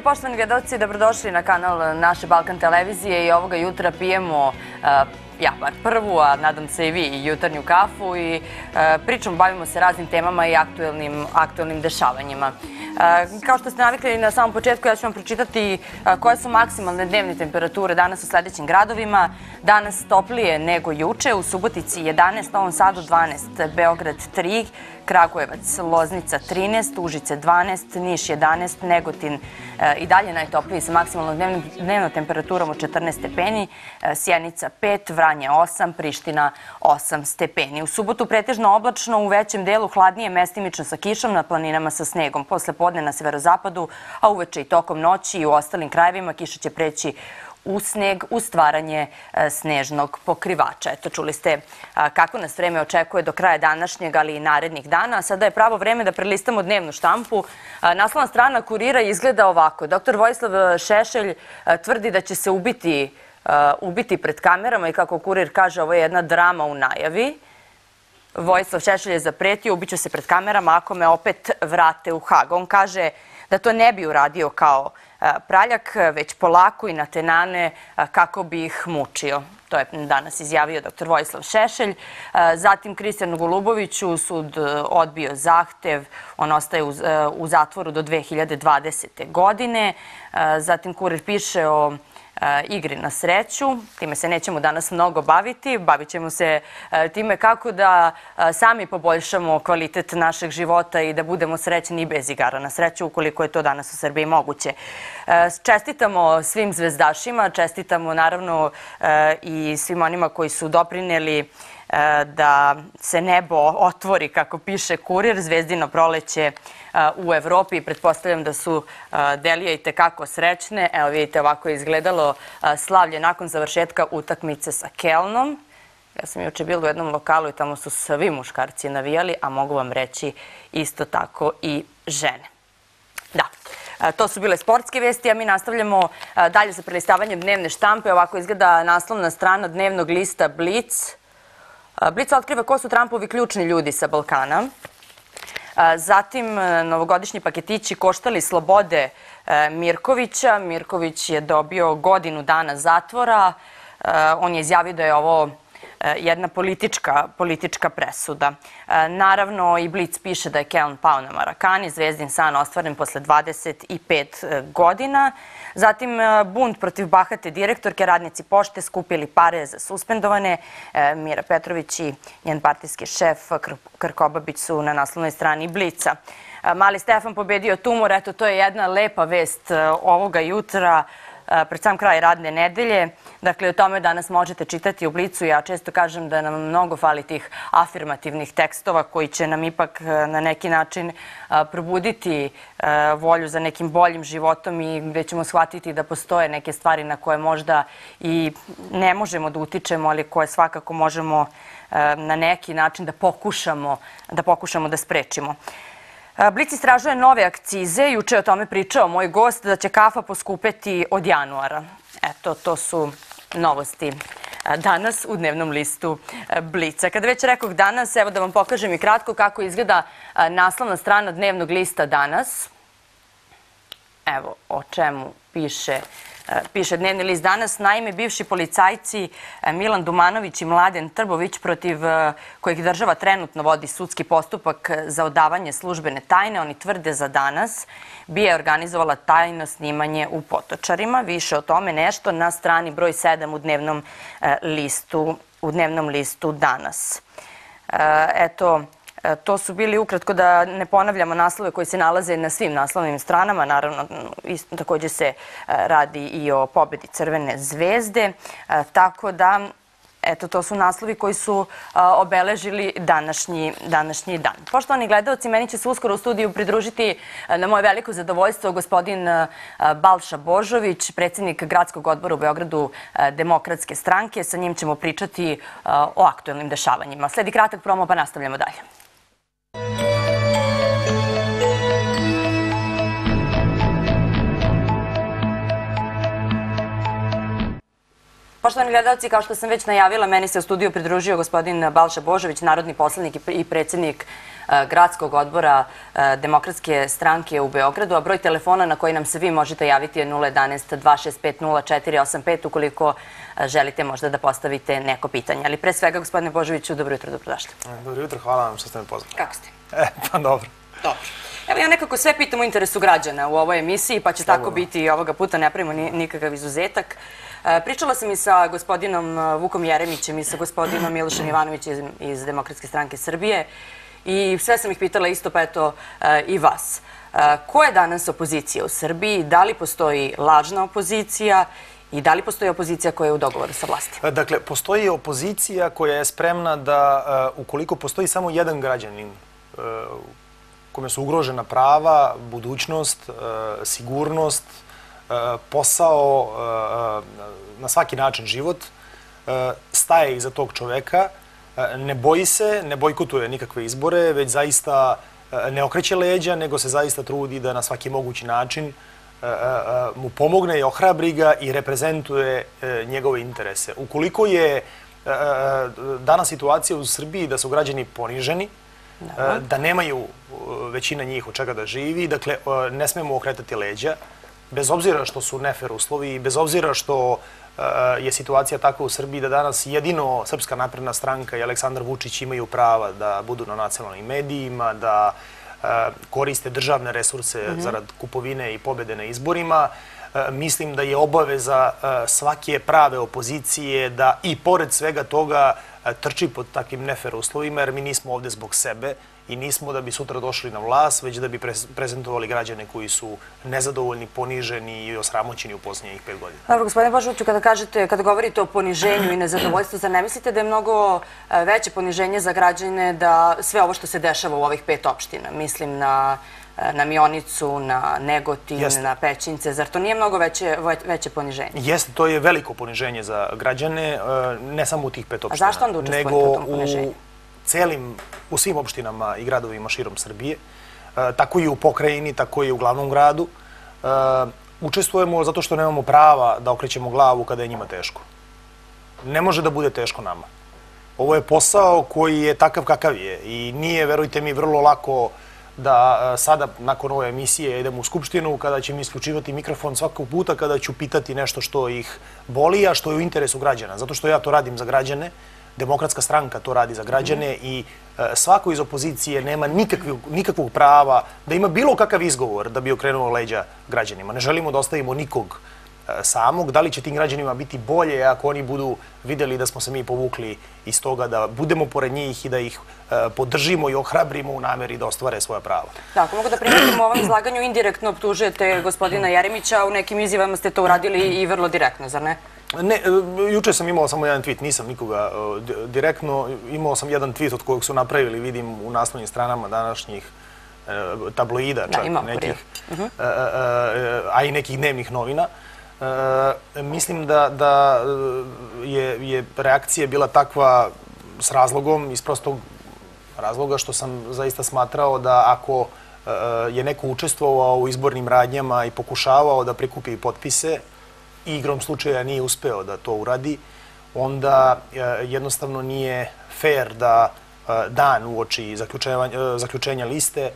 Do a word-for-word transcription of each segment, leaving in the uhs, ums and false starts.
poštovani gledalci, dobrodošli na kanal naše Balkan televizije i ovoga jutra pijemo, ja bar prvu, a nadam se i vi, jutarnju kafu i pričom bavimo se raznim temama i aktuelnim dešavanjima. Kao što ste navikli na samom početku, ja ću vam pročitati koje su maksimalne dnevne temperature danas u sledećim gradovima. Danas toplije nego juče, u Subotici jedanaest, Novom Sadu dvanaest, Beograd tri, Kragujevac, Loznica trinaest, Užice dvanaest, Niš jedanaest, Negotin i dalje najtopliji sa maksimalnom dnevnom temperaturom od četrnaest stepeni, Sjenica pet, Vranje osam, Priština osam stepeni. U subotu pretežno oblačno, u većem delu hladnije, mestimično sa kišom, na planinama sa snegom. Posle podne na severozapadu, a uveče i tokom noći i u ostalim krajevima kiša će preći u sneg, u stvaranje snežnog pokrivača. Eto, čuli ste kako nas vreme očekuje do kraja današnjeg, ali i narednih dana. Sada je pravo vreme da prelistamo dnevnu štampu. Naslovna strana Kurira izgleda ovako. Doktor Vojislav Šešelj tvrdi da će se ubiti, ubiti pred kamerama i kako Kurir kaže, ovo je jedna drama u najavi. Vojislav Šešelj je zapretio, ubiću se pred kamerama ako me opet vrate u Hag. On kaže da to ne bi uradio kao praljak, već polako i na tenane kako bi ih mučio. To je danas izjavio doktor Vojislav Šešelj. Zatim Kristijanu Goluboviću sud odbio zahtev. On ostaje u zatvoru do dve hiljade dvadesete. godine. Zatim Kurir piše o igri na sreću. Time se nećemo danas mnogo baviti. Bavit ćemo se time kako da sami poboljšamo kvalitet našeg života i da budemo srećni i bez igara na sreću, ukoliko je to danas u Srbiji moguće. Čestitamo svim zvezdašima, čestitamo naravno i svim onima koji su doprineli da se nebo otvori, kako piše Kurir, zvezdino proleće u Evropi. Pretpostavljam da su Delije i tekako srećne. Evo vidite, ovako je izgledalo slavlje nakon završetka utakmice sa Kelnom. Ja sam juče bila u jednom lokalu i tamo su svi muškarci navijali, a mogu vam reći isto tako i žene. Da. To su bile sportske vesti, a mi nastavljamo dalje sa prelistavanjem dnevne štampe. Ovako izgleda naslovna strana dnevnog lista Blic. Blic otkriva ko su Trumpovi ključni ljudi sa Balkana. Zatim, novogodišnji paketići koštali slobode Mirkovića. Mirković je dobio godinu dana zatvora. On je izjavio da je ovo jedna politička presuda. Naravno, i Blic piše da je Keln pao na Marakani, zvezdin san ostvaren posle dvadeset pet godina. Zatim, bunt protiv bahate direktorke, radnici pošte skupili pare za suspendovane. Mira Petrović i njen partijski šef Krkobabić su na naslovnoj strani Blica. Mali Stefan pobedio tumor, eto, to je jedna lepa vest ovoga jutra, pred sam kraj radne nedelje. Dakle, o tome danas možete čitati u Blicu. Ja često kažem da nam mnogo fali tih afirmativnih tekstova koji će nam ipak na neki način probuditi volju za nekim boljim životom i gde ćemo shvatiti da postoje neke stvari na koje možda i ne možemo da utičemo, ali koje svakako možemo na neki način da pokušamo da pokušamo da sprečimo. Blic istražuje nove akcize. Juče je o tome pričao moj gost da će kafa poskupeti od januara. Eto, to su novosti danas u dnevnom listu Blica. Kada već rekoh danas, evo da vam pokažem i kratko kako izgleda naslovna strana dnevnog lista danas. Evo o čemu piše Piše dnevni list danas. Naime, bivši policajci Milan Dumanović i Mladen Trbović, protiv kojih država trenutno vodi sudski postupak za odavanje službene tajne, oni tvrde za danas, B I A je organizovala tajno snimanje u Potočarima. Više o tome nešto na strani broj sedam u dnevnom listu, u dnevnom listu danas. Eto, to su bili ukratko, da ne ponavljamo naslove koji se nalaze na svim naslovnim stranama. Naravno, također se radi i o pobedi Crvene zvezde. Tako da, eto, to su naslovi koji su obeležili današnji dan. Poštovani gledalci, meni će se uskoro u studiju pridružiti na moje veliko zadovoljstvo gospodin Balša Božović, predsjednik Gradskog odbora u Beogradu Demokratske stranke. Sa njim ćemo pričati o aktuelnim dešavanjima. Sledi kratak promo, pa nastavljamo dalje. Poštovani gledalci, kao što sam već najavila, meni se u studiju pridružio gospodin Balša Božović, narodni poslanik i predsjednik Gradskog odbora Demokratske stranke u Beogradu, a broj telefona na koji nam se vi možete javiti je nula jedanaest dva šest pet nula četiri osam pet ukoliko želite možda da postavite neko pitanje. Ali pre svega, gospodine Božoviću, dobro jutro, dobrodošli. Dobro jutro, hvala vam što ste me pozvali. Kako ste? E, pa dobro. Dobro. Evo, ja nekako sve pitam u interesu građana u ovoj emisiji, pa će tako biti i ovoga puta, ne pravimo nikakav izuzetak. Pričala sam i sa gospodinom Vukom Jeremićem i sa gospodinom Milošem Jovanovićem iz Demokratske stranke Srbije i sve sam ih pitala isto, pa eto i vas. Ko je danas opozicija u Srbiji? Da li postoji lažna opozicija i da li postoji opozicija koja je u dogovoru sa vlasti? Dakle, postoji opozicija koja je spremna da, ukoliko postoji samo jedan građanin kome su ugrožena prava, budućnost, sigurnost, posao, na svaki način život, staje iza tog čoveka, ne boji se, ne bojkotuje nikakve izbore, već zaista ne okreće leđa, nego se zaista trudi da na svaki mogući način mu pomogne i ohrabri ga i reprezentuje njegove interese. Ukoliko je danas situacija u Srbiji da su građani poniženi, da nemaju većina njih od čega da živi, dakle, ne smemo okretati leđa, bez obzira što su nefer uslovi i bez obzira što je situacija takva u Srbiji da danas jedino Srpska napredna stranka i Aleksandar Vučić imaju prava da budu na nacionalnim medijima, da koriste državne resurse zarad kupovine i pobede na izborima. Mislim da je obaveza svake prave opozicije da i pored svega toga trči pod takvim nefer uslovima, jer mi nismo ovde zbog sebe i nismo da bi sutra došli na vlast, već da bi prezentovali građane koji su nezadovoljni, poniženi i osramoćeni u posljednjih pet godina. Dobro, gospodine Božoviću, kada kažete, kada govorite o poniženju i nezadovoljstvu, zar ne mislite da je mnogo veće poniženje za građane da sve ovo što se dešava u ovih pet opština, mislim na na Mionicu, na Negotin, na Pećince, zar to nije mnogo veće poniženje? Jeste, to je veliko poniženje za građane, ne samo u tih pet opština. A zašto onda učestvujete u tom poniženju? Nego celim, u svim opštinama i gradovima širom Srbije, tako i u pokrajini, tako i u glavnom gradu. Učestvujemo zato što nemamo prava da okrećemo glavu kada je njima teško. Ne može da bude teško nama. Ovo je posao koji je takav kakav je i nije, verujte mi, vrlo lako da sada, nakon ove emisije, idem u Skupštinu kada će mi isključivati mikrofon svakog puta kada ću pitati nešto što ih boli, a što je u interesu građana. Zato što ja to radim za građane, Demokratska stranka to radi za građane i svako iz opozicije nema nikakvog prava da ima bilo kakav izgovor da bi okrenuo leđa građanima. Ne želimo da ostavimo nikog samog. Da li će tim građanima biti bolje ako oni budu vidjeli da smo se mi povukli iz toga, da budemo pored njih i da ih podržimo i ohrabrimo u nameri da ostvare svoja prava. Da, ako mogu da primetim u ovom izlaganju, indirektno optužujete gospodina Jeremića, u nekim izjavama ste to uradili i vrlo direktno, zar ne? Ne, juče sam imao samo jedan tweet, nisam nikoga direktno. Imao sam jedan tweet od kojeg su napravili, vidim, u naslovnim stranama današnjih tabloida čak nekih, a i nekih dnevnih novina. Mislim da je reakcija bila takva s razlogom, iz prostog razloga što sam zaista smatrao da ako je neko učestvovao u izbornim radnjama i pokušavao da prikupi potpise i igrom slučaja nije uspeo da to uradi, onda jednostavno nije fair da dan uoči zaključenja liste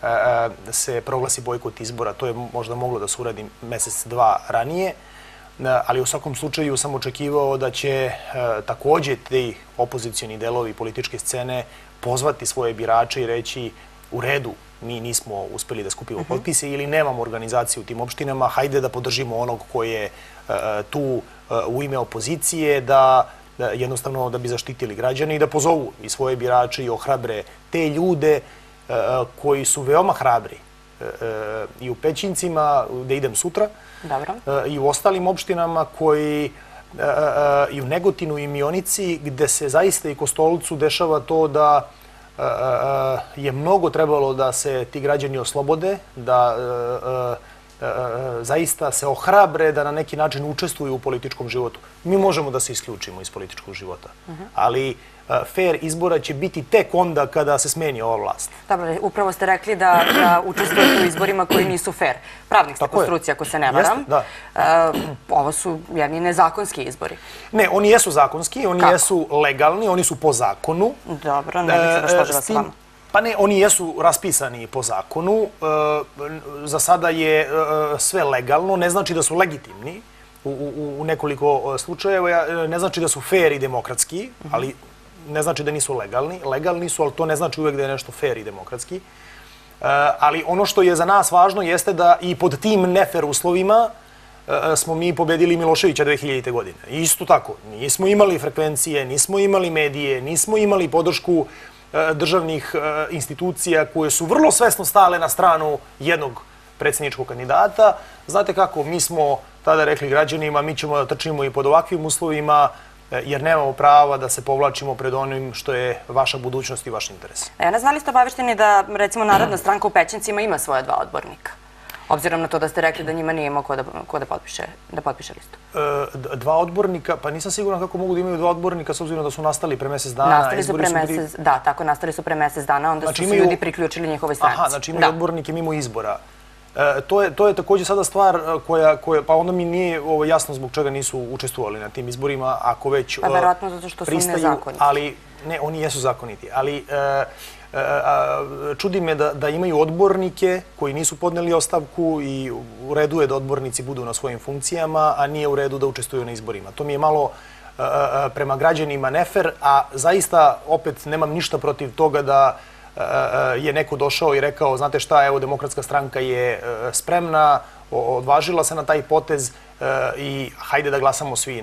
se proglasi bojkot izbora. To je možda moglo da se uradi mesec, dva ranije, ali u svakom slučaju sam očekivao da će također ti opozicijni delovi političke scene pozvati svoje birače i reći u redu, mi nismo uspeli da skupimo potpise ili nemamo organizaciju u tim opštinama, hajde da podržimo onog koji je tu u ime opozicije, da jednostavno da bi zaštitili građane i da pozovu i svoje birače i ohrabre te ljude koji su veoma hrabri i u Pećincima, gde idem sutra, i u ostalim opštinama koji i u Negotinu i Mionici, gde se zaista i Kostolcu dešava to da je mnogo trebalo da se ti građani oslobode, da zaista se ohrabre da na neki način učestvuju u političkom životu. Mi možemo da se isključimo iz političkog života, ali fair izbora će biti tek onda kada se smeni ova vlast. Dobro, upravo ste rekli da učestvujete u izborima koji nisu fair. Pravnik ste po struci, ako se ne varam. Ovo su jedni nezakonski izbori. Ne, oni jesu zakonski, oni jesu legalni, oni su po zakonu. Dobro, ne bih se baš složila sa vama. Pa ne, oni jesu raspisani po zakonu. Za sada je sve legalno, ne znači da su legitimni u nekoliko slučajeva, ne znači da su fair i demokratski, ali ne znači da nisu legalni. Legalni su, ali to ne znači uvek da je nešto fair i demokratski. Ali ono što je za nas važno jeste da i pod tim nefer uslovima smo mi pobedili Miloševića dve hiljadite godine. Isto tako, nismo imali frekvencije, nismo imali medije, nismo imali podršku državnih institucija koje su vrlo svesno stale na stranu jednog predsjedničkog kandidata. Znate kako, mi smo tada rekli građanima, mi ćemo da trčimo i pod ovakvim uslovima, jer nemamo prava da se povlačimo pred onim što je vaša budućnost i vaš interes. Ja ne znam li ste obavešteni da, recimo, Narodna stranka u Pećincima ima svoje dva odbornika? Obzirom na to da ste rekli da njima nije imao ko da potpiše listu. Dva odbornika? Pa nisam siguran kako mogu da imaju dva odbornika s obzirom da su nastali pre mesec dana. Nastali su pre mesec, da, tako, nastali su pre mesec dana, onda su se ljudi priključili njihovoj stranci. Aha, znači imaju odbornike mimo izbora. To je također sada stvar koja, pa onda mi nije jasno zbog čega nisu učestvovali na tim izborima, ako već pristaju. Pa verovatno zato što su nezakoniti. Ali, ne, oni jesu zakoniti, ali čudi me da imaju odbornike koji nisu podneli ostavku i u redu je da odbornici budu na svojim funkcijama, a nije u redu da učestvuju na izborima. To mi je malo prema građanima nefer, a zaista opet nemam ništa protiv toga da je neko došao i rekao, znate šta, evo, Demokratska stranka je spremna, odvažila se na taj potez i hajde da glasamo svi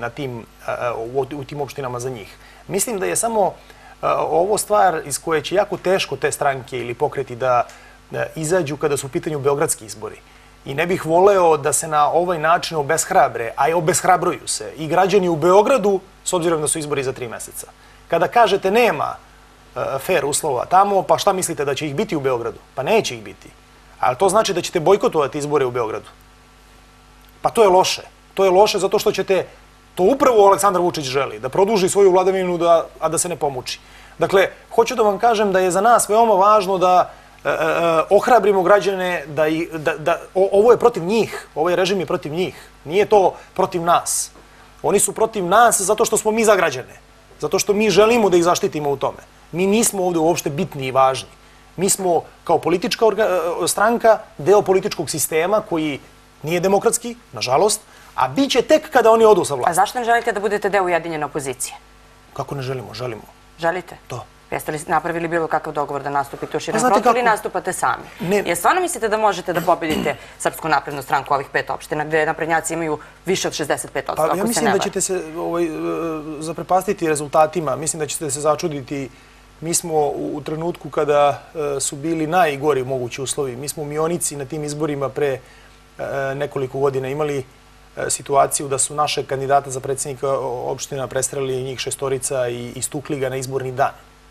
u tim opštinama za njih. Mislim da je samo ovo stvar iz koje će jako teško te stranke ili pokreti da izađu kada su u pitanju beogradski izbori. I ne bih voleo da se na ovaj način obeshrabre, a i obeshrabruju se i građani u Beogradu, s obzirom da su izbori za tri meseca. Kada kažete nema fair uslova tamo, pa šta mislite da će ih biti u Beogradu? Pa neće ih biti. Ali to znači da ćete bojkotovati izbore u Beogradu. Pa to je loše. To je loše zato što ćete, to upravo Aleksandar Vučić želi, da produži svoju vladavinu, a da se ne pomuči. Dakle, hoću da vam kažem da je za nas veoma važno da ohrabrimo građane, da ovo je protiv njih, ovaj režim je protiv njih. Nije to protiv nas. Oni su protiv nas zato što smo mi za građane. Zato što mi želimo da ih zaštitimo u tome. Mi nismo ovdje uopšte bitni i važni. Mi smo kao politička stranka deo političkog sistema koji nije demokratski, nažalost, a bit će tek kada oni odu sa vlasti. A zašto ne želite da budete deo ujedinjene opozicije? Kako ne želimo? Želimo. Želite? To. Jeste li napravili bilo kakav dogovor da nastupite u širem frontu ili nastupate sami? Jer stvarno mislite da možete da pobedite Srpsku naprednu stranku ovih pet opština gde naprednjaci imaju više od šezdeset pet posto, ako se ne varam? Ja mislim da ćete se zaprepastiti rezultatima. Mislim da ćete se začuditi. Mi smo u trenutku kada su bili najgori mogući uslovi. Mi smo u Mionici na tim izborima pre nekoliko godina imali situaciju da su naše kandidata za predsjednika opština prestrelili njih šestorica i istukli ga na izborni dan.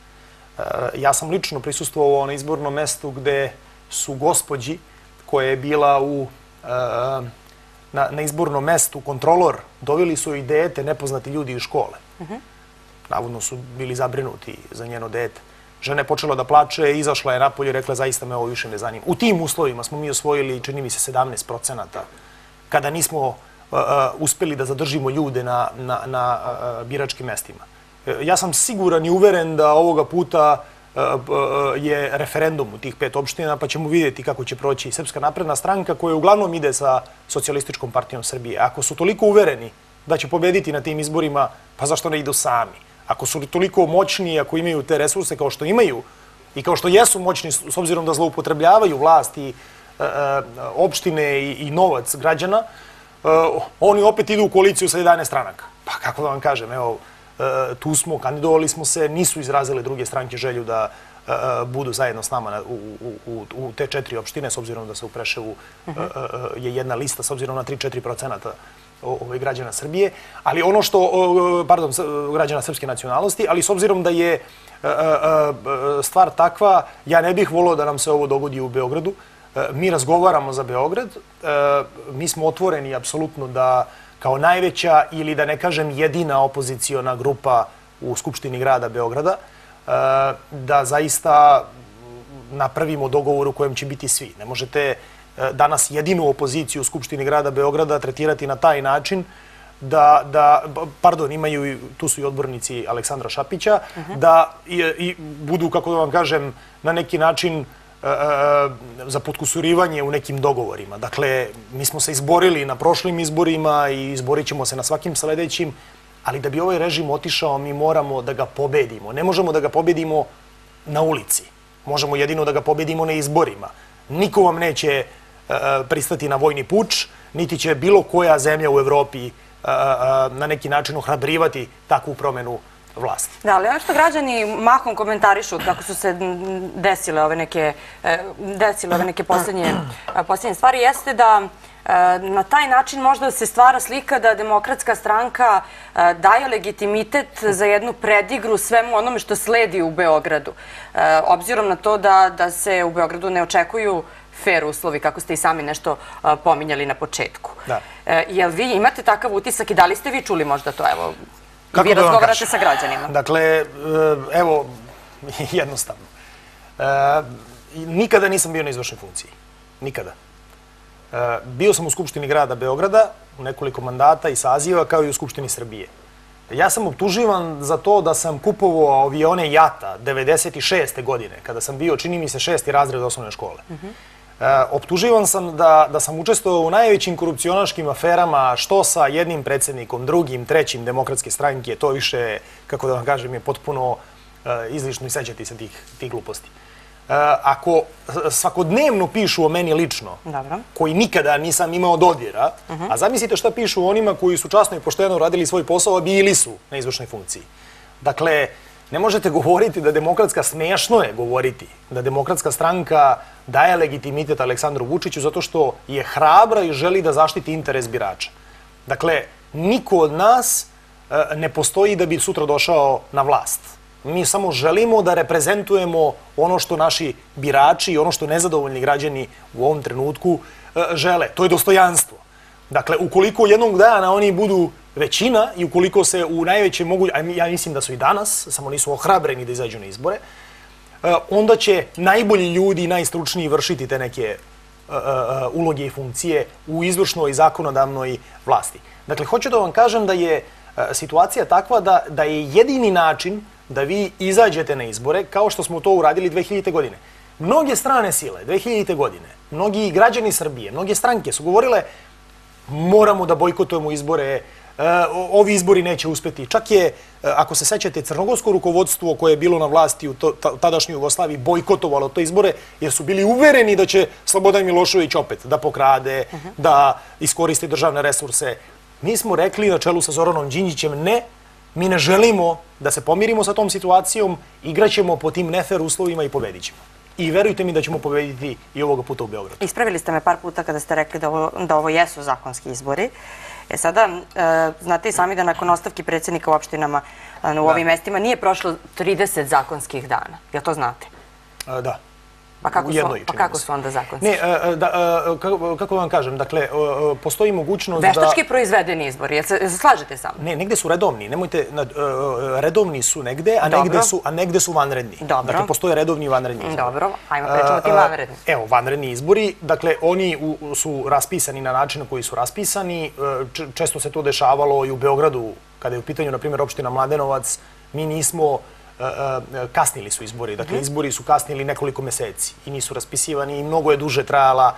Ja sam lično prisustvovao na izbornom mestu gde su gospođi koja je bila na izbornom mestu kontrolor, doveli su joj dete, nepoznati ljudi iz škole. Navodno su bili zabrinuti za njeno dete. Žena je počela da plače, izašla je napolje i rekla zaista me ovo više ne zanima. U tim uslovima smo mi osvojili, čini mi se, sedamnaest procenata kada nismo uspeli da zadržimo ljude na biračkim mestima. Ja sam siguran i uveren da ovoga puta je referendum u tih pet opština, pa ćemo vidjeti kako će proći Srpska napredna stranka koja uglavnom ide sa Socijalističkom partijom Srbije. Ako su toliko uvereni da će pobediti na tim izborima, pa zašto ne idu sami? Ako su toliko moćni, ako imaju te resurse kao što imaju i kao što jesu moćni s obzirom da zloupotrebljavaju vlast i opštine i novac građana, oni opet idu u koaliciju sa jedanaest stranaka. Pa kako da vam kažem, evo, tu smo, kandidovali smo se, nisu izrazile druge stranke želju da budu zajedno s nama u te četiri opštine, s obzirom da se u Preševu je jedna lista, s obzirom na tri do četiri procenata građana Srbije, ali ono što, pardon, građana srpske nacionalnosti, ali s obzirom da je stvar takva, ja ne bih volio da nam se ovo dogodi u Beogradu. mi razgovaramo za Beograd, mi smo otvoreni apsolutno da kao najveća ili da ne kažem jedina opoziciona grupa u Skupštini grada Beograda, da zaista napravimo dogovor u kojem će biti svi. Ne možete danas jedinu opoziciju u Skupštini grada Beograda tretirati na taj način da, da pardon, imaju, tu su i odbornici Aleksandra Šapića, da i budu, kako da vam kažem, na neki način za potkusurivanje u nekim dogovorima. Dakle, mi smo se izborili na prošlim izborima i izborit ćemo se na svakim sledećim, ali da bi ovaj režim otišao, mi moramo da ga pobedimo. Ne možemo da ga pobedimo na ulici. Možemo jedino da ga pobedimo na izborima. Niko vam neće pristati na vojni puč, niti će bilo koja zemlja u Evropi na neki način ohrabrivati takvu promenu vlasti. Da, ali ono što građani mahom komentarišu kako su se desile ove neke, desile ove neke posljednje, posljednje stvari jeste da na taj način možda se stvara slika da Demokratska stranka daje legitimitet za jednu predigru svemu onome što sledi u Beogradu. Obzirom na to da, da se u Beogradu ne očekuju fair uslovi, kako ste i sami nešto pominjali na početku. Da. Jel vi imate takav utisak i da li ste vi čuli možda to? Evo, vi razgovarate sa građanima. Dakle, evo, jednostavno. Nikada nisam bio na izvršnoj funkciji. Nikada. Bio sam u Skupštini grada Beograda u nekoliko mandata i saziva, kao i u Skupštini Srbije. Ja sam optuživan za to da sam kupovao avione Jata devedeset šeste godine, kada sam bio, čini mi se, šesti razred osnovne škole. Optuživan sam da, da sam učestvovao u najvećim korupcionaškim aferama, što sa jednim predsjednikom, drugim, trećim Demokratske stranke. To više, kako da vam kažem, je potpuno izlišno i sećati se tih, tih gluposti. Ako svakodnevno pišu o meni lično, koji nikada nisam imao dodira, a zamislite šta pišu o onima koji su časno i pošteno radili svoj posao, a bili su na izvršnoj funkciji. Dakle, ne možete govoriti da Demokratska, smešno je govoriti, da Demokratska stranka daje legitimitet Aleksandru Vučiću zato što je hrabra i želi da zaštiti interes birača. Dakle, niko od nas ne postoji da bi sutra došao na vlast. Mi samo želimo da reprezentujemo ono što naši birači i ono što nezadovoljni građani u ovom trenutku žele. To je dostojanstvo. Dakle, ukoliko jednog dana oni budu većina i ukoliko se u najveće mogu, a ja mislim da su i danas, samo nisu ohrabreni da izađu na izbore, onda će najbolji ljudi i najstručniji vršiti te neke uloge i funkcije u izvršnoj i zakonodavnoj vlasti. Dakle, hoću da vam kažem da je situacija takva da, da je jedini način da vi izađete na izbore, kao što smo to uradili dve hiljadite. godine. Mnoge strane sile, dve hiljadite. godine, mnogi građani Srbije, mnoge stranke su govorile moramo da bojkotujemo izbore, ovi izbori neće uspeti. Čak je, ako se sećate, crnogorsko rukovodstvo koje je bilo na vlasti u tadašnjoj Jugoslaviji bojkotovalo te izbore jer su bili uvereni da će Slobodan Milošević opet da pokrade, da iskoristi državne resurse. Mi smo rekli na čelu sa Zoranom Đinđićem ne, mi ne želimo da se pomirimo sa tom situacijom, igraćemo po tim nefer uslovima i pobedit ćemo. I verujte mi da ćemo pobediti i ovoga puta u Beogradu. Ispravili ste me par puta kada ste rekli da ovo, da ovo jesu zakonski izbori. E sada, e, znate i sami da nakon ostavki predsjednika u opštinama u ovim mestima nije prošlo trideset zakonskih dana. Jel to znate? A, da. Pa kako, su, pa kako su onda zakonski? Ne, da, kako, kako vam kažem, dakle, postoji mogućnost da... Veštački proizvedeni izbori, jel se slažete sa mnom? Ne, negde su redovni, nemojte, redovni su negde, a negde su, a negde su vanredni. Dobro. Dakle, postoje redovni i vanredni izbori. Dobro, ajmo pričamo ti vanredni. Evo, vanredni izbori, dakle, oni su raspisani na način na koji su raspisani. Često se to dešavalo i u Beogradu, kada je u pitanju, na primjer, opština Mladenovac, mi nismo... kasnili su izbori. Dakle, izbori su kasnili nekoliko meseci i nisu raspisivani i mnogo je duže trajala.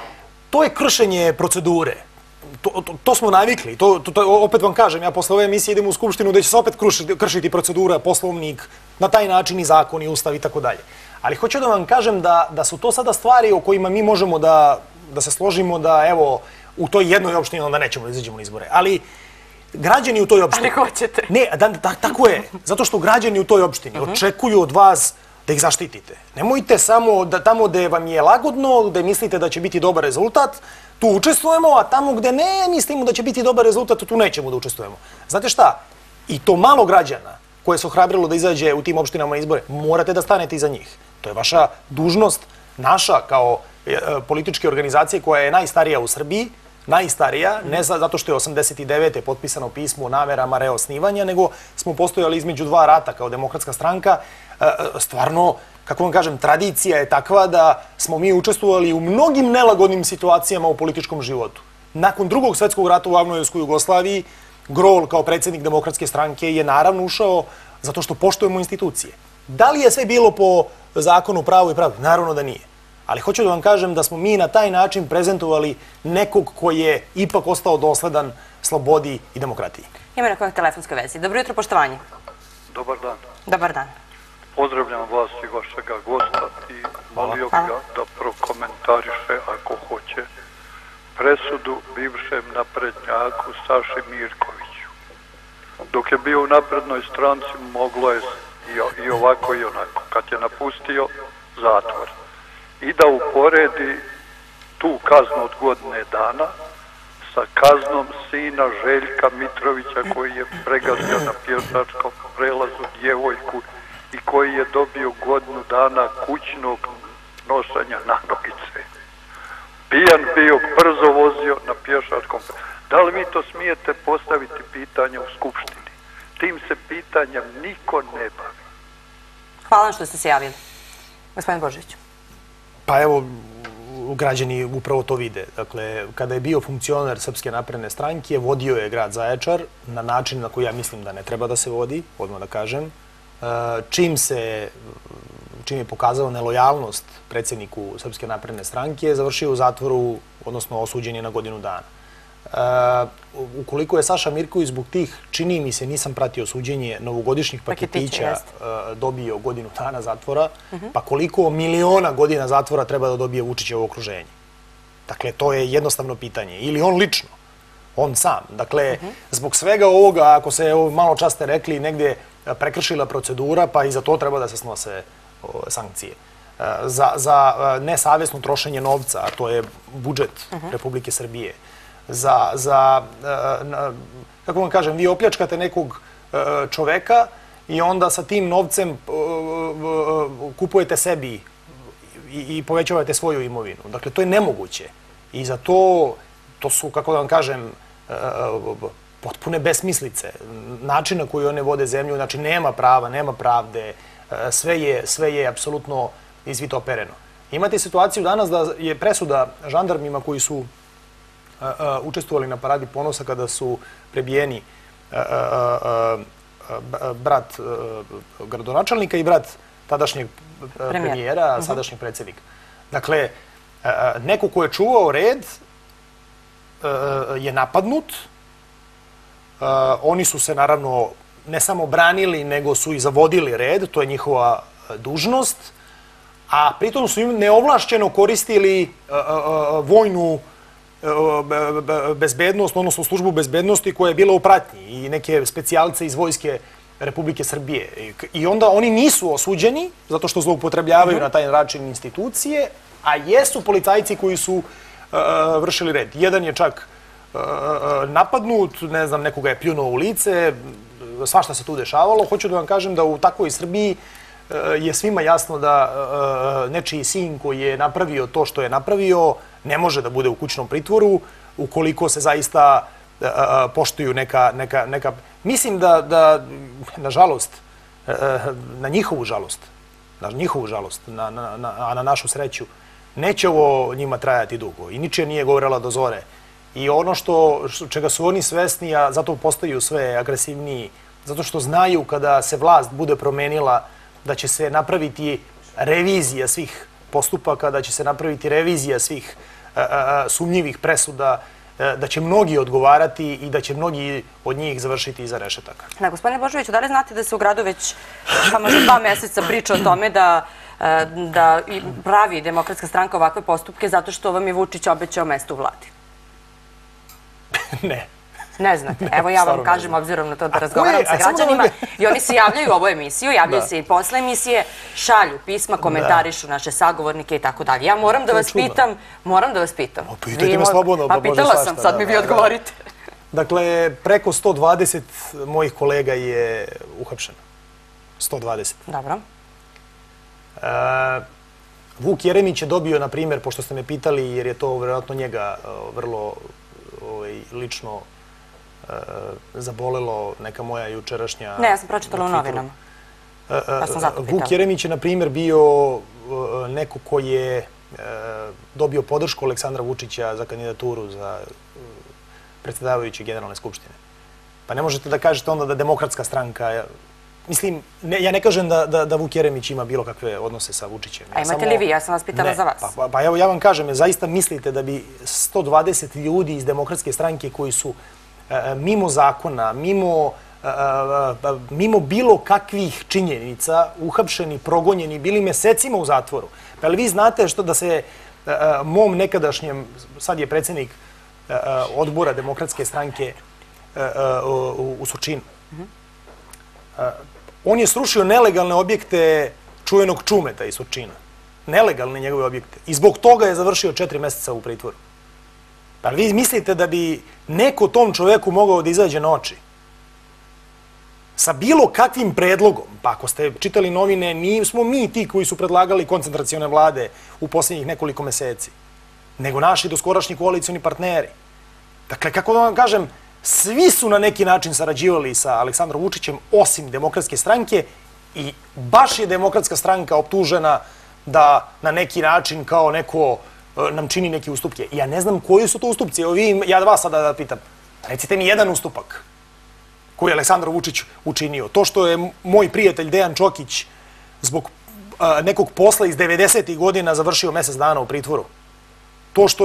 To je kršenje procedure. To, to, to smo navikli. To, to, to, opet vam kažem, ja posle ove emisije idem u Skupštinu gde će se opet kršiti, kršiti procedura, poslovnik, na taj način i zakon i ustav i tako dalje. Ali hoću da vam kažem da, da su to sada stvari o kojima mi možemo da, da se složimo da, evo, u toj jednoj opštini onda nećemo da izađemo na izbore. Ali građani u toj opštini... Ali hoćete. Ne, da, da, tako je. Zato što građani u toj opštini uh -huh. očekuju od vas da ih zaštitite. Nemojte samo da tamo gde vam je lagodno, gde mislite da će biti dobar rezultat, tu učestvujemo, a tamo gde ne mislimo da će biti dobar rezultat, tu nećemo da učestvujemo. Znate šta? I to malo građana koje se ohrabrilo da izađe u tim opštinama na izbore, morate da stanete iza njih. To je vaša dužnost, naša kao političke organizacije koja je najstarija u Srbiji, najstarija, ne zato što je osamdeset devete potpisano pismo o namerama reosnivanja, nego smo postojali između dva rata kao demokratska stranka. Stvarno, kako vam kažem, tradicija je takva da smo mi učestvovali u mnogim nelagodnim situacijama u političkom životu. Nakon drugog svjetskog rata u Avnojevskoj Jugoslaviji, Grol kao predsjednik demokratske stranke je naravno ušao zato što poštujemo institucije. Da li je sve bilo po zakonu, pravu i pravu? Naravno da nije. Ali hoću da vam kažem da smo mi na taj način prezentovali nekog koji je ipak ostao dosledan slobodi i demokratiji. Ima na kojoj telefonskoj vezi. Dobro jutro, poštovanje. Dobar dan. Dobar dan. Pozdravljam vas i vašega gosta i molio bih ga da prokomentariše, ako hoće, presudu bivšem naprednjaku Saši Mirkoviću. Dok je bio u naprednoj stranci, moglo je i ovako i onako. Kad je napustio, zatvor. I da uporedi tu kaznu od godine dana sa kaznom sina Željka Mitrovića koji je pregazio na pješačkom prelazu djevojku i koji je dobio godinu dana kućnog nošanja na nogice. Pijan bio, brzo vozio na pješačkom prelazu. Da li mi to smijete postaviti pitanje u Skupštini? Tim se pitanjem niko ne bavi. Hvala vam što ste se javili. Gospodin Božović. Pa evo, građani upravo to vide. Dakle, kada je bio funkcioner Srpske napredne stranke, vodio je grad Zaječar na način na koji ja mislim da ne treba da se vodi, odmah da kažem. Čim se, čim je pokazao nelojalnost predsjedniku Srpske napredne stranke, završio u zatvoru, odnosno osuđen je na godinu dana. Ukoliko je Saša Mirković zbog tih, čini mi se, nisam pratio suđenje novogodišnjih paketića, dobio godinu dana zatvora, pa koliko miliona godina zatvora treba da dobije Vučićevo okruženje? Dakle, to je jednostavno pitanje. Ili on lično, on sam. Dakle, zbog svega ovoga, ako se malo čas ste rekli, negdje prekršila procedura, pa i za to treba da se snose sankcije. Za nesavjesno trošenje novca, a to je budžet Republike Srbije, za, kako vam kažem, vi opljačkate nekog čoveka i onda sa tim novcem kupujete sebi i povećavate svoju imovinu. Dakle, to je nemoguće. I za to, to su, kako da vam kažem, potpune besmislice. Način na koji one vode zemlju, znači nema prava, nema pravde, sve je apsolutno izvitopereno. Imate situaciju danas da je presuda žandarmima koji su učestvovali na Paradi ponosa kada su prebijeni brat gradonačelnika i brat tadašnjeg premijera, sadašnjeg predsjednika. Dakle, neko ko je čuvao red je napadnut. Oni su se, naravno, ne samo branili, nego su i zavodili red. To je njihova dužnost. A pritom su im neovlašćeno koristili vojnu bezbednost, odnosno službu bezbednosti koja je bila u pratnji i neke specijalce iz Vojske Republike Srbije. I onda oni nisu osuđeni zato što zloupotrebljavaju na taj način institucije, a jesu policajci koji su vršili red. Jedan je čak napadnut, ne znam, nekoga je pljunuo u lice, svašta se tu dešavalo. Hoću da vam kažem da u takvoj Srbiji je svima jasno da nečiji sin koji je napravio to što je napravio ne može da bude u kućnom pritvoru ukoliko se zaista poštuju neka... Mislim da, nažalost, na njihovu žalost, na njihovu žalost, a na našu sreću, neće ovo njima trajati dugo i ničije nije govorila do zore. I ono čega su oni svesni, a zato postaju sve agresivniji, zato što znaju kada se vlast bude promenila da će se napraviti revizija svih postupaka, da će se napraviti revizija svih sumnjivih presuda, da će mnogi odgovarati i da će mnogi od njih završiti iza rešetaka. Da, gospodine Božoviću, da li znate da se u gradu već možda dva meseca priča o tome da pravi Demokratska stranka ovakve postupke zato što vam je Vučić obećao mesto u vladi? Ne. Ne znate. Evo ja vam kažem, obzirom na to da razgovaram sa građanima, i oni se javljaju u ovu emisiju, javljaju se i posle emisije, šalju pisma, komentarišu naše sagovornike i tako dalje. Ja moram da vas pitam, moram da vas pitam. Pitajte me slobodno. Pa pitala sam, sad mi vi odgovorite. Dakle, preko sto dvadeset mojih kolega je uhapšeno. sto dvadeset. Dobro. Vuk Jeremić je dobio, na primjer, pošto ste me pitali, jer je to vjerojatno njega vrlo lično zabolelo, neka moja jučerašnja... Ne, ja sam pročitala u novinama. Pa sam zato pitala. Vuk Jeremić je, na primjer, bio neko ko je dobio podršku Aleksandra Vučića za kandidaturu za predsjedavajuće Generalne skupštine. Pa ne možete da kažete onda da Demokratska stranka... Mislim, ja ne kažem da Vuk Jeremić ima bilo kakve odnose sa Vučićem. A imate li vi? Ja sam vas pitala za vas. Pa evo, ja vam kažem, zaista mislite da bi sto dvadeset ljudi iz Demokratske stranke koji su mimo zakona, mimo bilo kakvih činjenica, uhapšeni, progonjeni, bili mesecima u zatvoru. Pa li vi znate što da se mom nekadašnjem, sad je predsjednik odbora Demokratske stranke u Surčinu, on je srušio nelegalne objekte čuvenog Čumeta iz Surčina. Nelegalne njegove objekte. I zbog toga je završio četiri mjeseca u pritvoru. Pa vi mislite da bi neko tom čoveku mogao da izađe na oči? Sa bilo kakvim predlogom, pa ako ste čitali novine, nismo mi ti koji su predlagali koncentracione vlade u posljednjih nekoliko meseci, nego naši doskorašnji koalicioni partneri. Dakle, kako da vam kažem, svi su na neki način sarađivali sa Aleksandrom Vučićem, osim Demokratske stranke, i baš je Demokratska stranka optužena da na neki način kao neko nam čini neke ustupke. Ja ne znam koji su to ustupci. Evo vi, ja vas sada da pitam, recite mi jedan ustupak koji je Aleksandar Vučić učinio. To što je moj prijatelj Dejan Čokić zbog nekog posla iz devedesetih godina završio mjesec dana u pritvoru. To što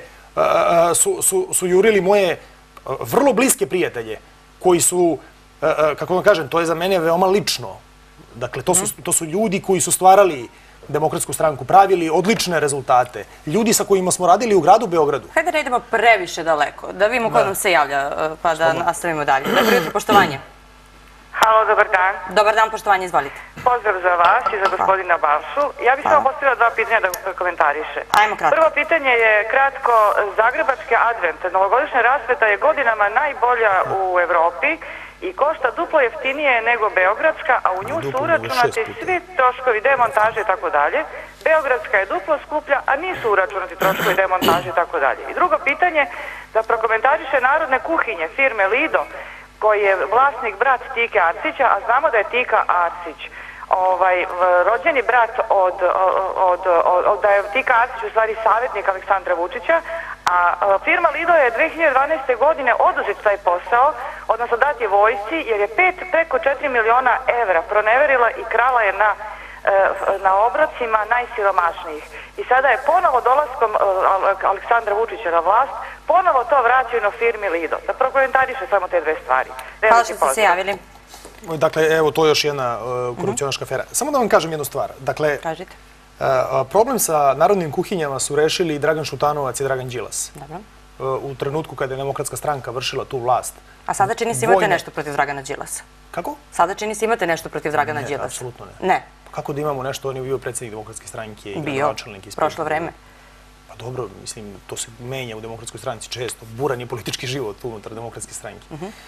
su jurili moje vrlo bliske prijatelje koji su, kako vam kažem, to je za mene veoma lično. Dakle, to su ljudi koji su stvarali Demokratsku stranku, pravili odlične rezultate. Ljudi sa kojima smo radili u gradu Beogradu. Hajde da idemo previše daleko, da vidimo ko nam se javlja, pa da nastavimo dalje. Dobro jutro, poštovanje. Halo, dobar dan. Dobar dan, poštovanje, izvolite. Pozdrav za vas i za gospodina Balšu. Ja bih samo postavila dva pitanja da komentariše. Ajmo kratko. Prvo pitanje je kratko. Zagrebački advent, novogodišnja rasveta je godinama najbolja u Evropi i košta duplo jeftinije nego Beogradska, a u nju su uračunati svi troškovi demontaže i tako dalje. Beogradska je duplo skuplja, a nisu uračunati troškovi demontaže i tako dalje. I drugo pitanje, da prokomentariše narodne kuhinje firme Lido, koji je vlasnik brat Tike Arsića, a znamo da je Tika Arsić rođeni brat od, da je Tika Arsić u stvari savjetnik Aleksandra Vučića, a firma Lido je dve hiljade dvanaeste. godine oduzet taj posao, odnosno dat je vojsci, jer je pet preko četiri miliona evra proneverila i krala je na na obrocima najsiromašnijih. I sada je ponovo dolaskom Aleksandra Vučića na vlast, ponovo to vraćeno firmi Lido. Da prokomentariše samo te dve stvari. Hvala što ste se javili. Dakle, evo, to je još jedna korupcionaška afera. Samo da vam kažem jednu stvar. Dakle, problem sa narodnim kuhinjama su rešili i Dragan Šutanovac i Dragan Đilas. U trenutku kada je Demokratska stranka vršila tu vlast. A sada čini se imate nešto protiv Dragana Đilasa. Kako? Sada čini se imate nešto protiv Dragana Đilasa. Ne, apsolutno ne. Ne. Kako da imamo nešto, on je bio predsjednik Demokratske stranke i gradonačelnik. Bio, prošlo vreme. Pa dobro, mislim, to se menja u Demokratskoj stranci često. Buran je politički život unutar Demokratske stranke.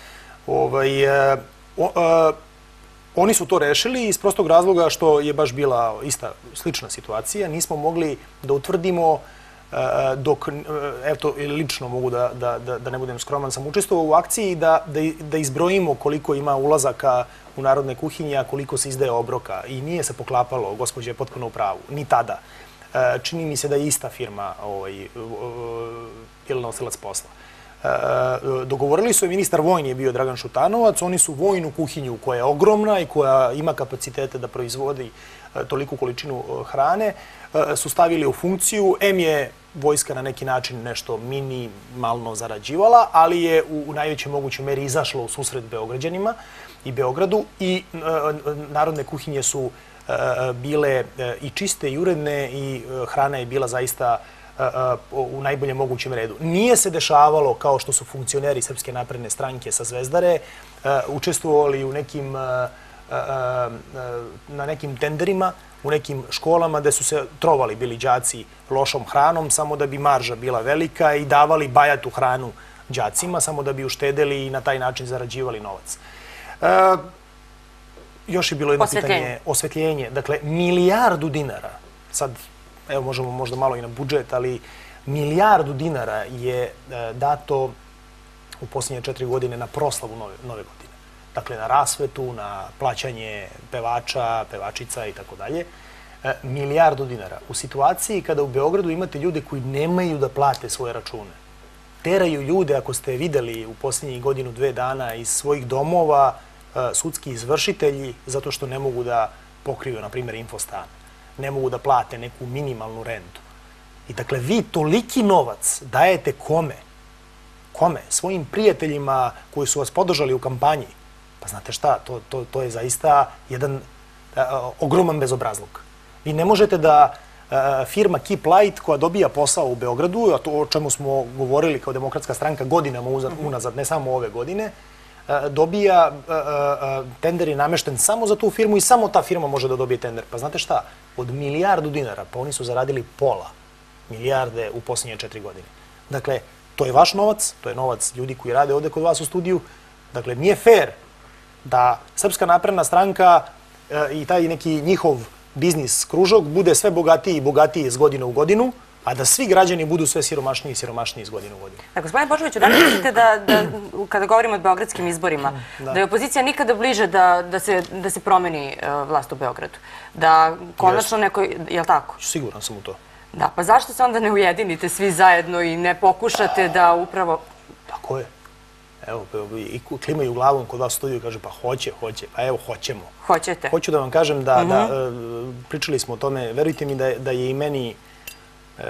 Oni su to rešili iz prostog razloga što je baš bila ista slična situacija. Nismo mogli da utvrdimo dok, eto, lično mogu da ne budem skroman, sam učestvovao u akciji da izbrojimo koliko ima ulazaka u narodne kuhinje, a koliko se izdaje obroka. I nije se poklapalo, gospođa je potpuno u pravu, ni tada. Čini mi se da je ista firma bila nosilac posla. Dogovorili su, ministar vojni je bio Dragan Šutanovac, oni su vojnu kuhinju koja je ogromna i koja ima kapacitete da proizvodi toliku količinu hrane, su stavili u funkciju. Em je vojska na neki način nešto minimalno zarađivala, ali je u najvećoj mogućoj meri izašla u susret Beograđanima i Beogradu i narodne kuhinje su bile i čiste i uredne i hrana je bila zaista u najboljem mogućem redu. Nije se dešavalo kao što su funkcioneri Srpske napredne stranke sa Zvezdare učestvovali u nekim na nekim tenderima, u nekim školama gde su se trovali bili đaci lošom hranom samo da bi marža bila velika i davali bajatu hranu đacima samo da bi uštedeli i na taj način zarađivali novac. Još je bilo jedno pitanje, osvetljenje. Dakle, milijardu dinara, sad evo možemo možda malo i na budžet, ali milijardu dinara je dato u posljednje četiri godine na proslavu nove, nove godine. Dakle, na rasvetu, na plaćanje pevača, pevačica i tako dalje. Milijardu dinara. U situaciji kada u Beogradu imate ljude koji nemaju da plate svoje račune. Teraju ljude, ako ste videli u posljednjih godinu, dve dana, iz svojih domova, sudski izvršitelji, zato što ne mogu da pokriju, na primjer, infostan. Ne mogu da plate neku minimalnu rentu. I dakle, vi toliki novac dajete kome? Kome? Svojim prijateljima koji su vas podržali u kampanji. Pa znate šta, to, to, to je zaista jedan a, ogroman bezobrazluk. Vi ne možete da a, firma Keep Light koja dobija posao u Beogradu, a to o čemu smo govorili kao Demokratska stranka godinama unazad, ne samo ove godine, a, dobija a, a, tender je namešten samo za tu firmu i samo ta firma može da dobije tender. Pa znate šta, od milijardu dinara, pa oni su zaradili pola milijarde u posljednje četiri godine. Dakle, to je vaš novac, to je novac ljudi koji rade ovde kod vas u studiju. Dakle, nije fair da Srpska napredna stranka e, i taj neki njihov biznis kružok bude sve bogatiji i bogatiji iz godine u godinu, a da svi građani budu sve siromašniji i siromašniji iz godine u godinu. Dakle, gospodine Božoviću, da li mislite da, da, kada govorimo o beogradskim izborima, da, da je opozicija nikada bliže da, da, se, da se promeni uh, vlast u Beogradu? Da konačno neko... Je li tako? Siguran sam u to. Da, pa zašto se onda ne ujedinite svi zajedno i ne pokušate da upravo... Tako je. Evo, i klimaju glavom kod vas u studiju i kaže pa hoće, hoće. Pa evo, hoćemo. Hoćete. Hoću da vam kažem da, uh-huh. da pričali smo o tome, verujte mi da, da je i meni, e,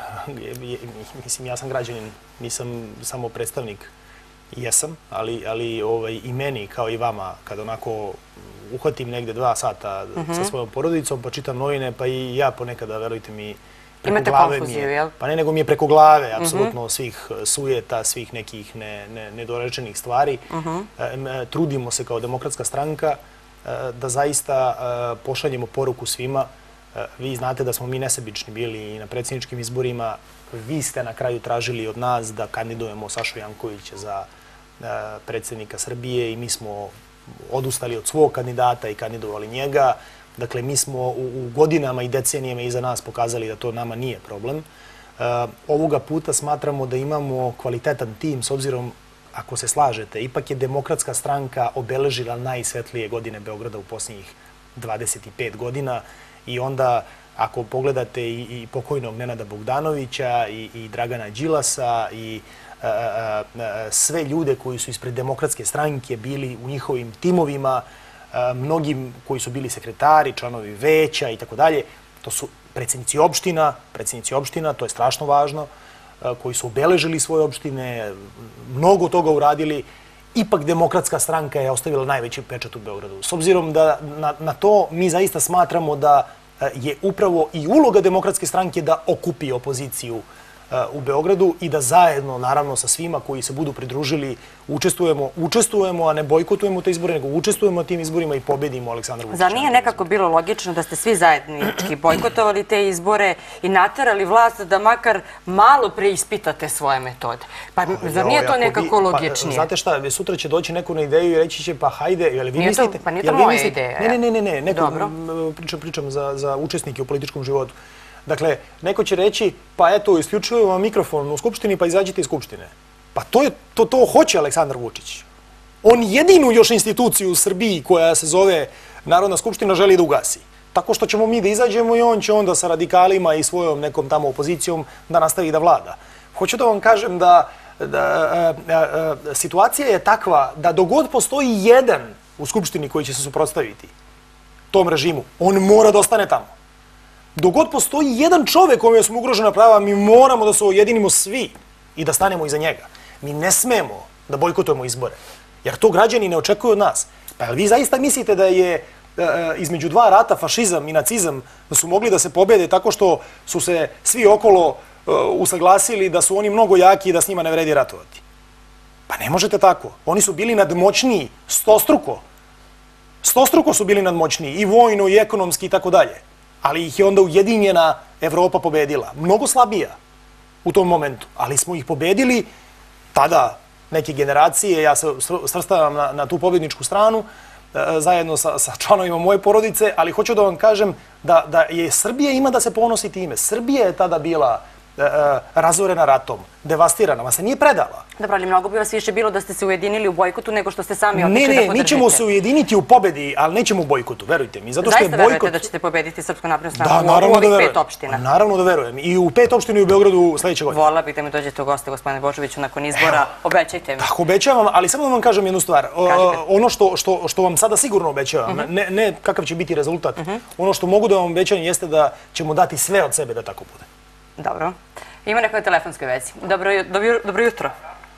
je, mislim, ja sam građanin, nisam samo predstavnik, jesam, ali, ali ovaj, i meni kao i vama, kada onako uhvatim negde dva sata uh-huh. sa svojom porodicom, pa čitam novine, pa i ja ponekada, verujte mi, imate konfuziju, jel? Pa ne, nego mi je preko glave, apsolutno, svih sujeta, svih nekih ne, ne, nedorečenih stvari. Uh-huh. e, trudimo se kao Demokratska stranka e, da zaista e, pošaljemo poruku svima. E, vi znate da smo mi nesebični bili i na predsjedničkim izborima. Vi ste na kraju tražili od nas da kandidujemo Sašu Jankovića za e, predsjednika Srbije i mi smo odustali od svog kandidata i kandidovali njega. Dakle, mi smo u godinama i decenijama iza nas pokazali da to nama nije problem. Ovoga puta smatramo da imamo kvalitetan tim, s obzirom, ako se slažete, ipak je Demokratska stranka obeležila najsvetlije godine Beograda u posljednjih dvadeset pet godina i onda, ako pogledate i, i pokojnog Nenada Bogdanovića i, i Dragana Đilasa i a, a, a, sve ljude koji su ispred Demokratske stranke bili u njihovim timovima, mnogim koji su bili sekretari, članovi veća i tako dalje, to su predsjednici opština, predsjednici opština, to je strašno važno, koji su obeležili svoje opštine, mnogo toga uradili, ipak Demokratska stranka je ostavila najveći pečat u Beogradu. S obzirom da na, na to mi zaista smatramo da je upravo i uloga Demokratske stranke da okupi opoziciju u Beogradu i da zajedno, naravno, sa svima koji se budu pridružili, učestvujemo, učestvujemo, a ne bojkotujemo te izbore, nego učestvujemo u tim izborima i pobedimo Aleksandra Vučića. Zar nije nekako bilo logično da ste svi zajednički bojkotovali te izbore i naterali vlast da makar malo preispitate svoje metode? Pa zar nije to nekako logičnije? Znate šta, sutra će doći neko na ideju i reći će pa hajde, jel vi mislite... Pa nije to moja ideja. Ne, ne, ne, ne, neko pričam za učesnike u političkom životu. Dakle, neko će reći, pa eto, isključuju vam mikrofon u Skupštini, pa izađite iz Skupštine. Pa to, je, to, to hoće Aleksandar Vučić. On jedinu još instituciju u Srbiji koja se zove Narodna skupština želi da ugasi. Tako što ćemo mi da izađemo i on će onda sa radikalima i svojom nekom tamo opozicijom da nastavi da vlada. Hoću da vam kažem da, da a, a, a, situacija je takva da dogod postoji jedan u Skupštini koji će se suprotstaviti tom režimu, on mora da ostane tamo. Dogod postoji jedan čovek kome su ugrožena prava, mi moramo da se ujedinimo svi i da stanemo iza njega. Mi ne smemo da bojkotujemo izbore, jer to građani ne očekuju od nas. Pa jel vi zaista mislite da je e, između dva rata, fašizam i nacizam, da su mogli da se pobede tako što su se svi okolo e, usaglasili da su oni mnogo jaki i da s njima ne vredi ratovati? Pa ne možete tako. Oni su bili nadmoćniji, stostruko. Stostruko su bili nadmoćniji, i vojno, i ekonomski, i tako dalje. Ali ih je onda ujedinjena Evropa pobedila. Mnogo slabija u tom momentu, ali smo ih pobedili tada neke generacije, ja se svrstavam na, na tu pobjedničku stranu, zajedno sa članovima moje porodice, ali hoću da vam kažem da je Srbija ima da se ponosi time. Srbija je tada bila razorena ratom, devastirana, ma se nije predala. Dobro, ali mnogo bi vas više bilo da ste se ujedinili u bojkotu nego što ste sami otišli da podržite. Ne, ne, mi ćemo se ujediniti u pobedi, ali nećemo u bojkotu, verujte mi. Zaista verujete da ćete pobediti Srpsku naprednu stranku u ovih pet opština? Naravno da verujem. I u pet opština i u Beogradu sledeće godine. Vola bih da mi dođete u goste, gospodine Božoviću, nakon izbora. Obećajte mi. Tako, obećavam, ali samo da vam kažem jednu stvar. Ono što vam sada sigurno obećavam, ne kakav će biti rezultat, ono što mogu da vam obećam jeste da ćemo dati sve od sebe da tako bude. Dobro. Ima neko na telefonskoj vezi. Dobro jutro.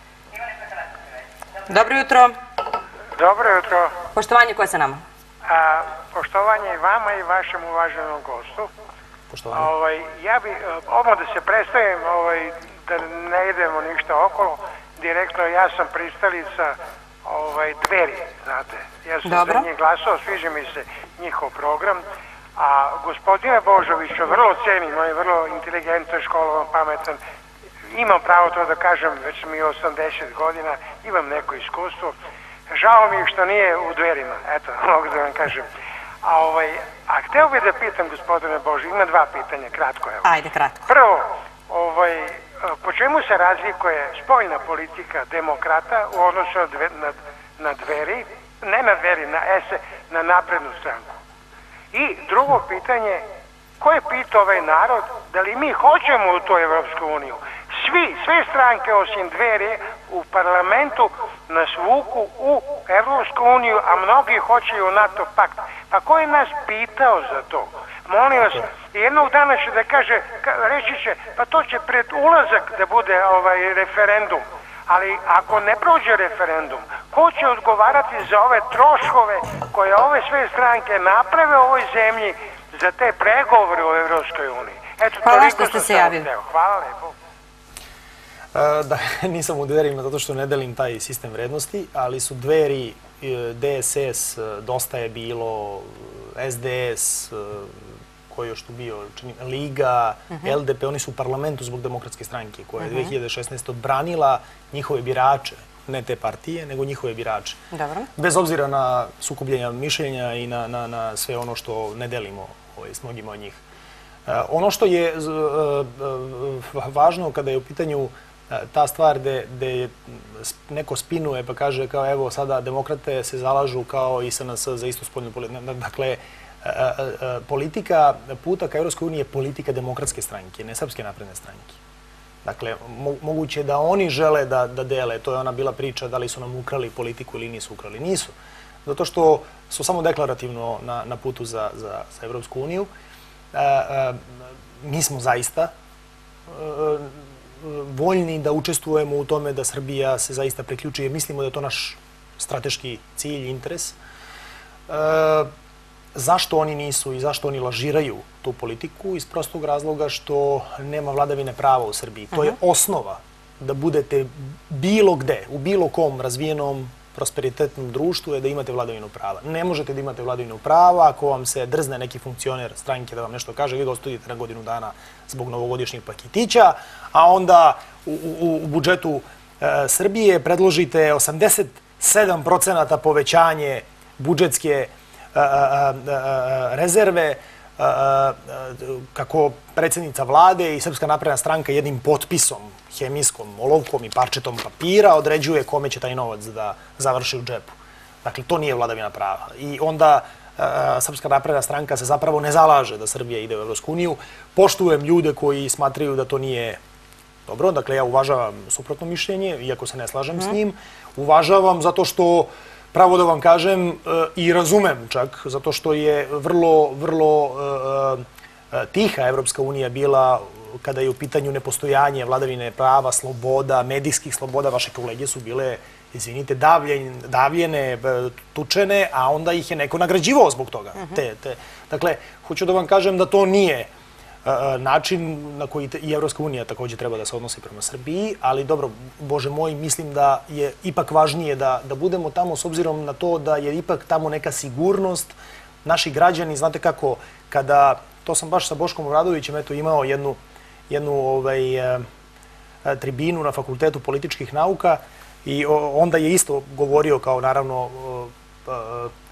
Dobro jutro. Dobro jutro. Poštovanje, ko je sa nama? Poštovanje i vama i vašem uvaženom gostu. Poštovanje. Ja bi, odmah da se predstavim, da ne idemo ništa okolo, direktno ja sam pristalica Dveri, znate. Ja sam za njih glasao, sviđa mi se njihov program. A gospodina Božovića vrlo cenim, on je vrlo inteligentan, školovan, pametan. Imam pravo to da kažem, već sam i osamdeset godina, imam neko iskustvo. Žao mi je što nije u Dverima, eto, mogu da vam kažem. A hteo bih da pitam gospodine Božovića, ima dva pitanja, kratko evo. Ajde, kratko. Prvo, po čemu se razlikuje spoljna politika demokrata u odnosu na Dveri, ne na Dveri, na naprednu stranku? I drugo pitanje, ko je pitao ovaj narod da li mi hoćemo u tu Evropsku uniju? Svi, sve stranke osim Dveri u parlamentu nas vuku u Evropsku uniju, a mnogi hoće i u NATO pakt. Pa ko je nas pitao za to? Molim vas, jednog dana će da kaže, reći će, pa to će pred ulazak da bude referendum. Ali ako ne prođe referendum, ko će odgovarati za ove troškove koje ove sve stranke naprave u ovoj zemlji za te pregovore u Evropskoj uniji? Hvala što ste se javili. Hvala lepo. Da, nisam u Dverima zato što ne delim taj sistem vrednosti, ali su Dveri, D S S, Dosta je bilo, S D S, koji je još tu bio, Liga, L D P, oni su u parlamentu zbog Demokratske stranke koja je dve hiljade šesnaeste. odbranila njihove birače, ne te partije, nego njihove birače. Bez obzira na sukobljenja mišljenja i na sve ono što ne delimo s mnogima od njih. Ono što je važno kada je u pitanju ta stvar gde neko spinuje pa kaže kao evo sada demokrate se zalažu kao i S N S za istu spoljnu politiku. Dakle, politika puta ka Evropskoj uniji je politika Demokratske stranke, ne Srpske napredne stranke. Dakle, moguće da oni žele da dele, to je ona bila priča da li su nam ukrali politiku ili nisu ukrali. Nisu. Zato što su samo deklarativno na putu za Evropsku uniju. Mi smo zaista voljni da učestvujemo u tome da Srbija se zaista priključuje. Mislimo da je to naš strateški cilj, interes. Zašto oni nisu i zašto oni lažiraju tu politiku? Iz prostog razloga što nema vladavine prava u Srbiji. To je osnova da budete bilo gde, u bilo kom razvijenom prosperitetnom društvu je da imate vladavinu prava. Ne možete da imate vladavinu prava ako vam se drzne neki funkcioner stranke da vam nešto kaže, vi ga ostudite na godinu dana zbog novogodišnjih paketića, a onda u budžetu Srbije predložite osamdeset sedam procenata povećanje budžetske rezerve, kako predsjednica vlade i Srpska napredna stranka jednim potpisom, hemijskom olovkom i parčetom papira određuje kome će taj novac da završi u džepu. Dakle, to nije vladavina prava. I onda Srpska napredna stranka se zapravo ne zalaže da Srbija ide u Evropsku uniju. Poštujem ljude koji smatraju da to nije dobro. Dakle, ja uvažavam suprotno mišljenje, iako se ne slažem s njim. Uvažavam zato što, pravo da vam kažem, i razumem čak, zato što je vrlo, vrlo tiha Evropska unija bila kada je u pitanju nepostojanje vladavine prava, sloboda, medijskih sloboda. Vaše kolege su bile, izvinite, davljene, tučene, a onda ih je neko nagrađivao zbog toga. Dakle, hoću da vam kažem da to nije način na koji i Evropska unija također treba da se odnosi prema Srbiji, ali dobro, Bože moj, mislim da je ipak važnije da budemo tamo s obzirom na to da je ipak tamo neka sigurnost. Naši građani, znate kako, kada, to sam baš sa Boškom Obradovićem eto imao jednu jednu tribinu na Fakultetu političkih nauka i onda je isto govorio kao naravno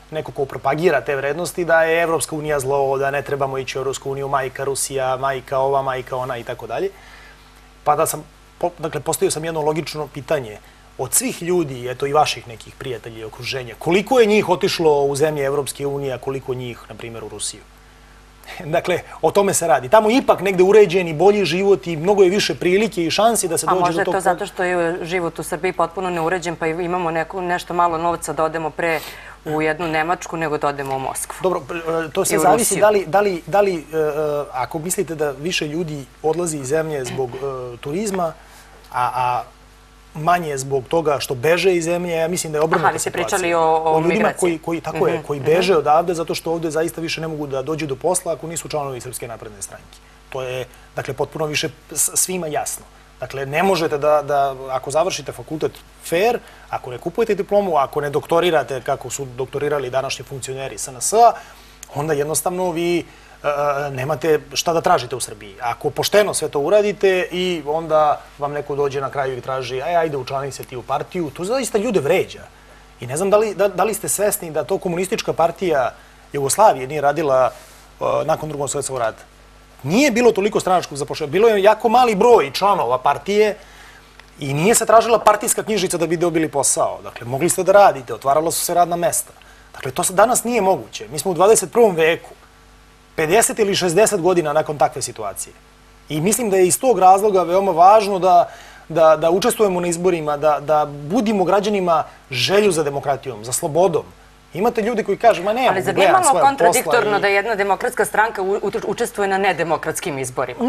neko ko propagira te vrednosti, da je Evropska unija zlo, da ne trebamo ići u Evropsku uniju, majka Rusija, majka ova, majka ona i tako dalje. Pa da sam, dakle, postavio sam jedno logično pitanje. Od svih ljudi, eto i vaših nekih prijatelja i okruženja, koliko je njih otišlo u zemlje Evropske unije, a koliko njih, na primjer, u Rusiju? Dakle, o tome se radi. Tamo ipak negde uređen i bolji život i mnogo je više prilike i šansi da se dođe do tog... A možda je to zato što je život u Srbiji potpuno neuređen, pa imamo nešto malo novca da odemo pre u jednu Nemačku nego da odemo u Moskvu. Dobro, to se zavisi da li, ako mislite da više ljudi odlazi iz zemlje zbog turizma, a manje zbog toga što beže iz zemlje, ja mislim da je obrnuta situacija. Aha, vi ste pričali o migraciji. Tako je, koji beže odavde zato što ovde zaista više ne mogu da dođu do posla ako nisu članovi Srpske napredne stranke. To je, dakle, potpuno više svima jasno. Dakle, ne možete da, ako završite fakultet fair, ako ne kupujete diplomu, ako ne doktorirate kako su doktorirali današnji funkcioneri S N S-a, onda jednostavno vi nemate šta da tražite u Srbiji. Ako pošteno sve to uradite i onda vam neko dođe na kraju i traži aj, ajde učlani se ti u partiju, to zaista ljude vređa. I ne znam da li ste svesni da to komunistička partija Jugoslavije nije radila nakon Drugog svjetskog rata. Nije bilo toliko stranačkog zapošljavanja. Bilo je jako mali broj članova partije i nije se tražila partijska knjižica da bi dobili posao. Dakle, mogli ste da radite, otvarala su se radna mesta. Dakle, to danas nije moguće. Mi smo u dvadeset prvom veku, pedeset ili šezdeset godina nakon takve situacije. I mislim da je iz tog razloga veoma važno da učestvujemo na izborima, da budimo građanima želju za demokratijom, za slobodom. Imate ljudi koji kažu, ma ne, ali zar nije malo kontradiktorno da jedna demokratska stranka učestvuje na nedemokratskim izborima?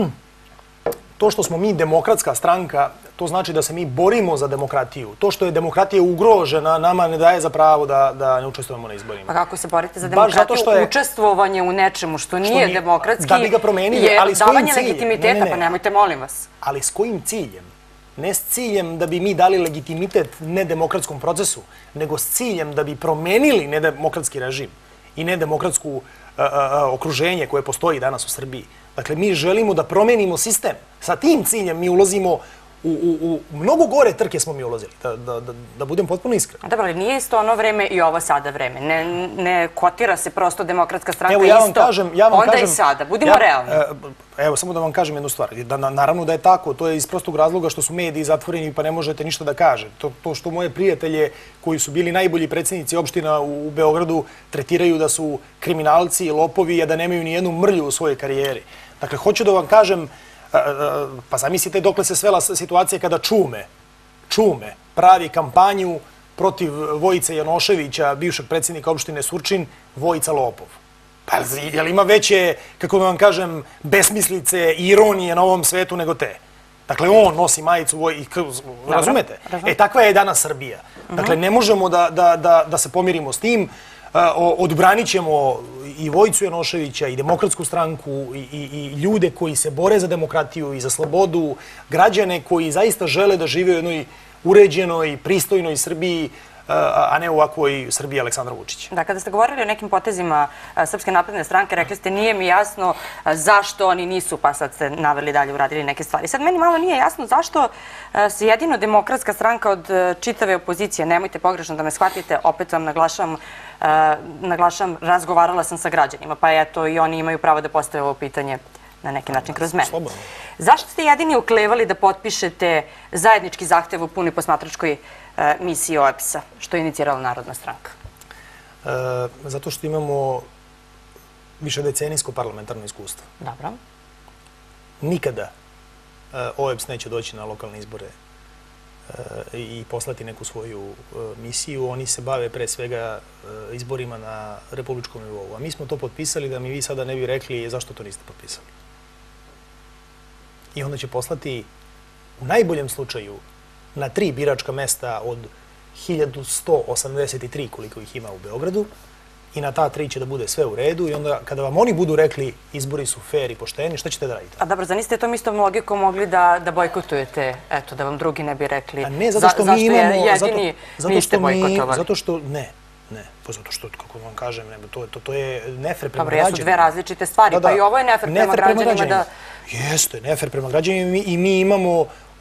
To što smo mi demokratska stranka, to znači da se mi borimo za demokratiju. To što je demokratija ugrožena, nama ne daje za pravo da ne učestvujemo na izborima. Pa kako se borite za demokratiju? Učestvovanje u nečemu što nije demokratski je davanje legitimiteta, pa nemojte, molim vas. Ali s kojim ciljem? Ne s ciljem da bi mi dali legitimitet nedemokratskom procesu, nego s ciljem da bi promenili nedemokratski režim i nedemokratsko okruženje koje postoji danas u Srbiji. Dakle, mi želimo da promenimo sistem. Sa tim ciljem mi ulazimo u mnogo gore trke smo mi ulazili, da budem potpuno iskren. Dobro, ali nije isto ono vreme i ovo sada vreme. Ne kotira se prosto demokratska stranka isto, onda i sada. Budimo realni. Evo, samo da vam kažem jednu stvar. Naravno da je tako, to je iz prostog razloga što su mediji zatvoreni pa ne možete ništa da kažete. To što moje prijatelje koji su bili najbolji predsjednici opština u Beogradu tretiraju da su kriminalci i lopovi, a da nemaju ni jednu mrlju u svojoj karijeri. Dakle, hoću da vam kažem, pa zamislite dokle se svela situacija kada Čume, Čume pravi kampanju protiv Vojice Janoševića, bivšeg predsjednika opštine Surčin, Vojica lopov. Pa je li ima veće, kako da vam kažem, besmislice i ironije na ovom svetu nego te? Dakle, on nosi majicu Vojice, razumete? E, takva je danas Srbija. Dakle, ne možemo da se pomirimo s tim. Odbranit ćemo i Vojicu Janoševića i Demokratsku stranku i ljude koji se bore za demokratiju i za slobodu, građane koji zaista žele da žive u jednoj uređenoj, pristojnoj Srbiji, a ne u ovakvoj Srbiji Aleksandra Vučića. Da, kada ste govorili o nekim potezima Srpske napredne stranke, rekli ste nije mi jasno zašto oni nisu, pa sad ste naveli dalje, uradili neke stvari. Sad meni malo nije jasno zašto se jedino Demokratska stranka od čitave opozicije, nemojte pogrešno da me shvatite, opet vam naglašavam, naglašavam, razgovarala sam sa građanima, pa eto i oni imaju pravo da postave ovo pitanje na neki način kroz mene. Zašto ste jedini uklevali da potpišete zajednički zahtev u punoj posmatračkoj misiji O E B S-a, što je inicirala Narodna stranka? Zato što imamo višedecenijsko parlamentarno iskustvo. Dobro. Nikada O E B S neće doći na lokalne izbore i poslati neku svoju misiju. Oni se bave pre svega izborima na republičkom nivou. A mi smo to potpisali da mi vi sada ne bi rekli zašto to niste potpisali. I onda će poslati u najboljem slučaju na tri biračka mesta od hiljadu sto osamdeset tri koliko ih ima u Beogradu i na ta tri će da bude sve u redu i onda kada vam oni budu rekli izbori su fair i pošteni, šta ćete da radite? A dobro, za niste tom istom logikom mogli da bojkotujete, eto, da vam drugi ne bi rekli zašto jedini niste bojkotovali? Zato što ne. Ne, pa zato što, kako vam kažem, to je nefer prema građanima. Dobro, jesu dve različite stvari, pa i ovo je nefer prema građanima da... Jeste, nefer prema građanima i mi imamo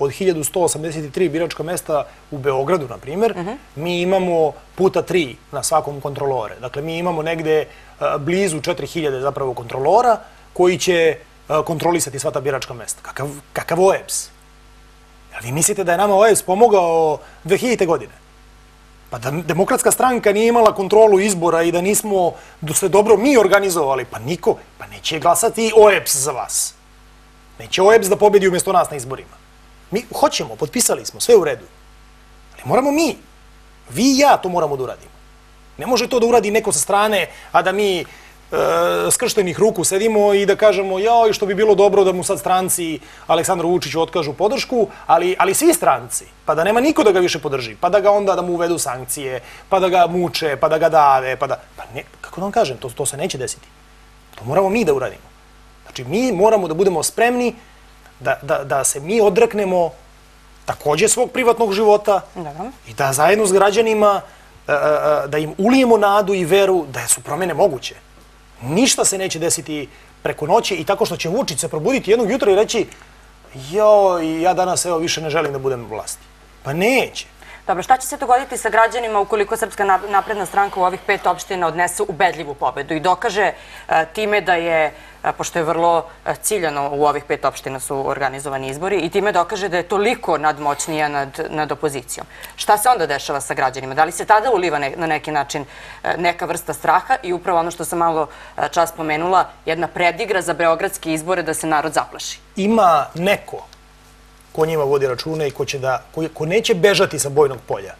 od hiljadu sto osamdeset tri biračka mesta u Beogradu, na primjer, mi imamo puta tri na svakom kontrolore. Dakle, mi imamo negde blizu četiri hiljade zapravo kontrolora koji će kontrolisati sva ta biračka mesta. Kakav O E B S? Vi mislite da je nama O E B S pomogao dve hiljadite. godine? Pa da Demokratska stranka nije imala kontrolu izbora i da nismo sve dobro mi organizovali, pa niko, pa neće glasati O E B S za vas. Neće O E B S da pobedi umjesto nas na izborima. Mi hoćemo, potpisali smo, sve u redu. Ali moramo mi, vi i ja to moramo da uradimo. Ne može to da uradi neko sa strane, a da mi skrštenih ruku sedimo i da kažemo joj, što bi bilo dobro da mu sad stranci Aleksandru Vučiću otkažu podršku, ali svi stranci, pa da nema niko da ga više podrži, pa da ga onda da mu uvedu sankcije, pa da ga muče, pa da ga dave, pa da... Pa ne, kako da vam kažem, to se neće desiti. To moramo mi da uradimo. Znači, mi moramo da budemo spremni da se mi odreknemo takođe svog privatnog života i da zajedno s građanima da im ulijemo nadu i veru da su promjene moguće. Ništa se neće desiti preko noći i tako što će Vučić se probuditi jednog jutra i reći joj, ja danas evo više ne želim da budem u vlasti. Pa neće. Dobro, šta će se dogoditi sa građanima ukoliko Srpska napredna stranka u ovih pet opština odnese ubedljivu pobedu i dokaže time da je, pošto je vrlo ciljano u ovih pet opština su organizovani izbori, i time dokaže da je toliko nadmoćnija nad opozicijom. Šta se onda dešava sa građanima? Da li se tada uliva na neki način neka vrsta straha i upravo ono što sam malo čas spomenula, jedna predigra za beogradske izbore da se narod zaplaši? Ima neko ko njima vodi račune i ko neće bežati sa bojnog polja.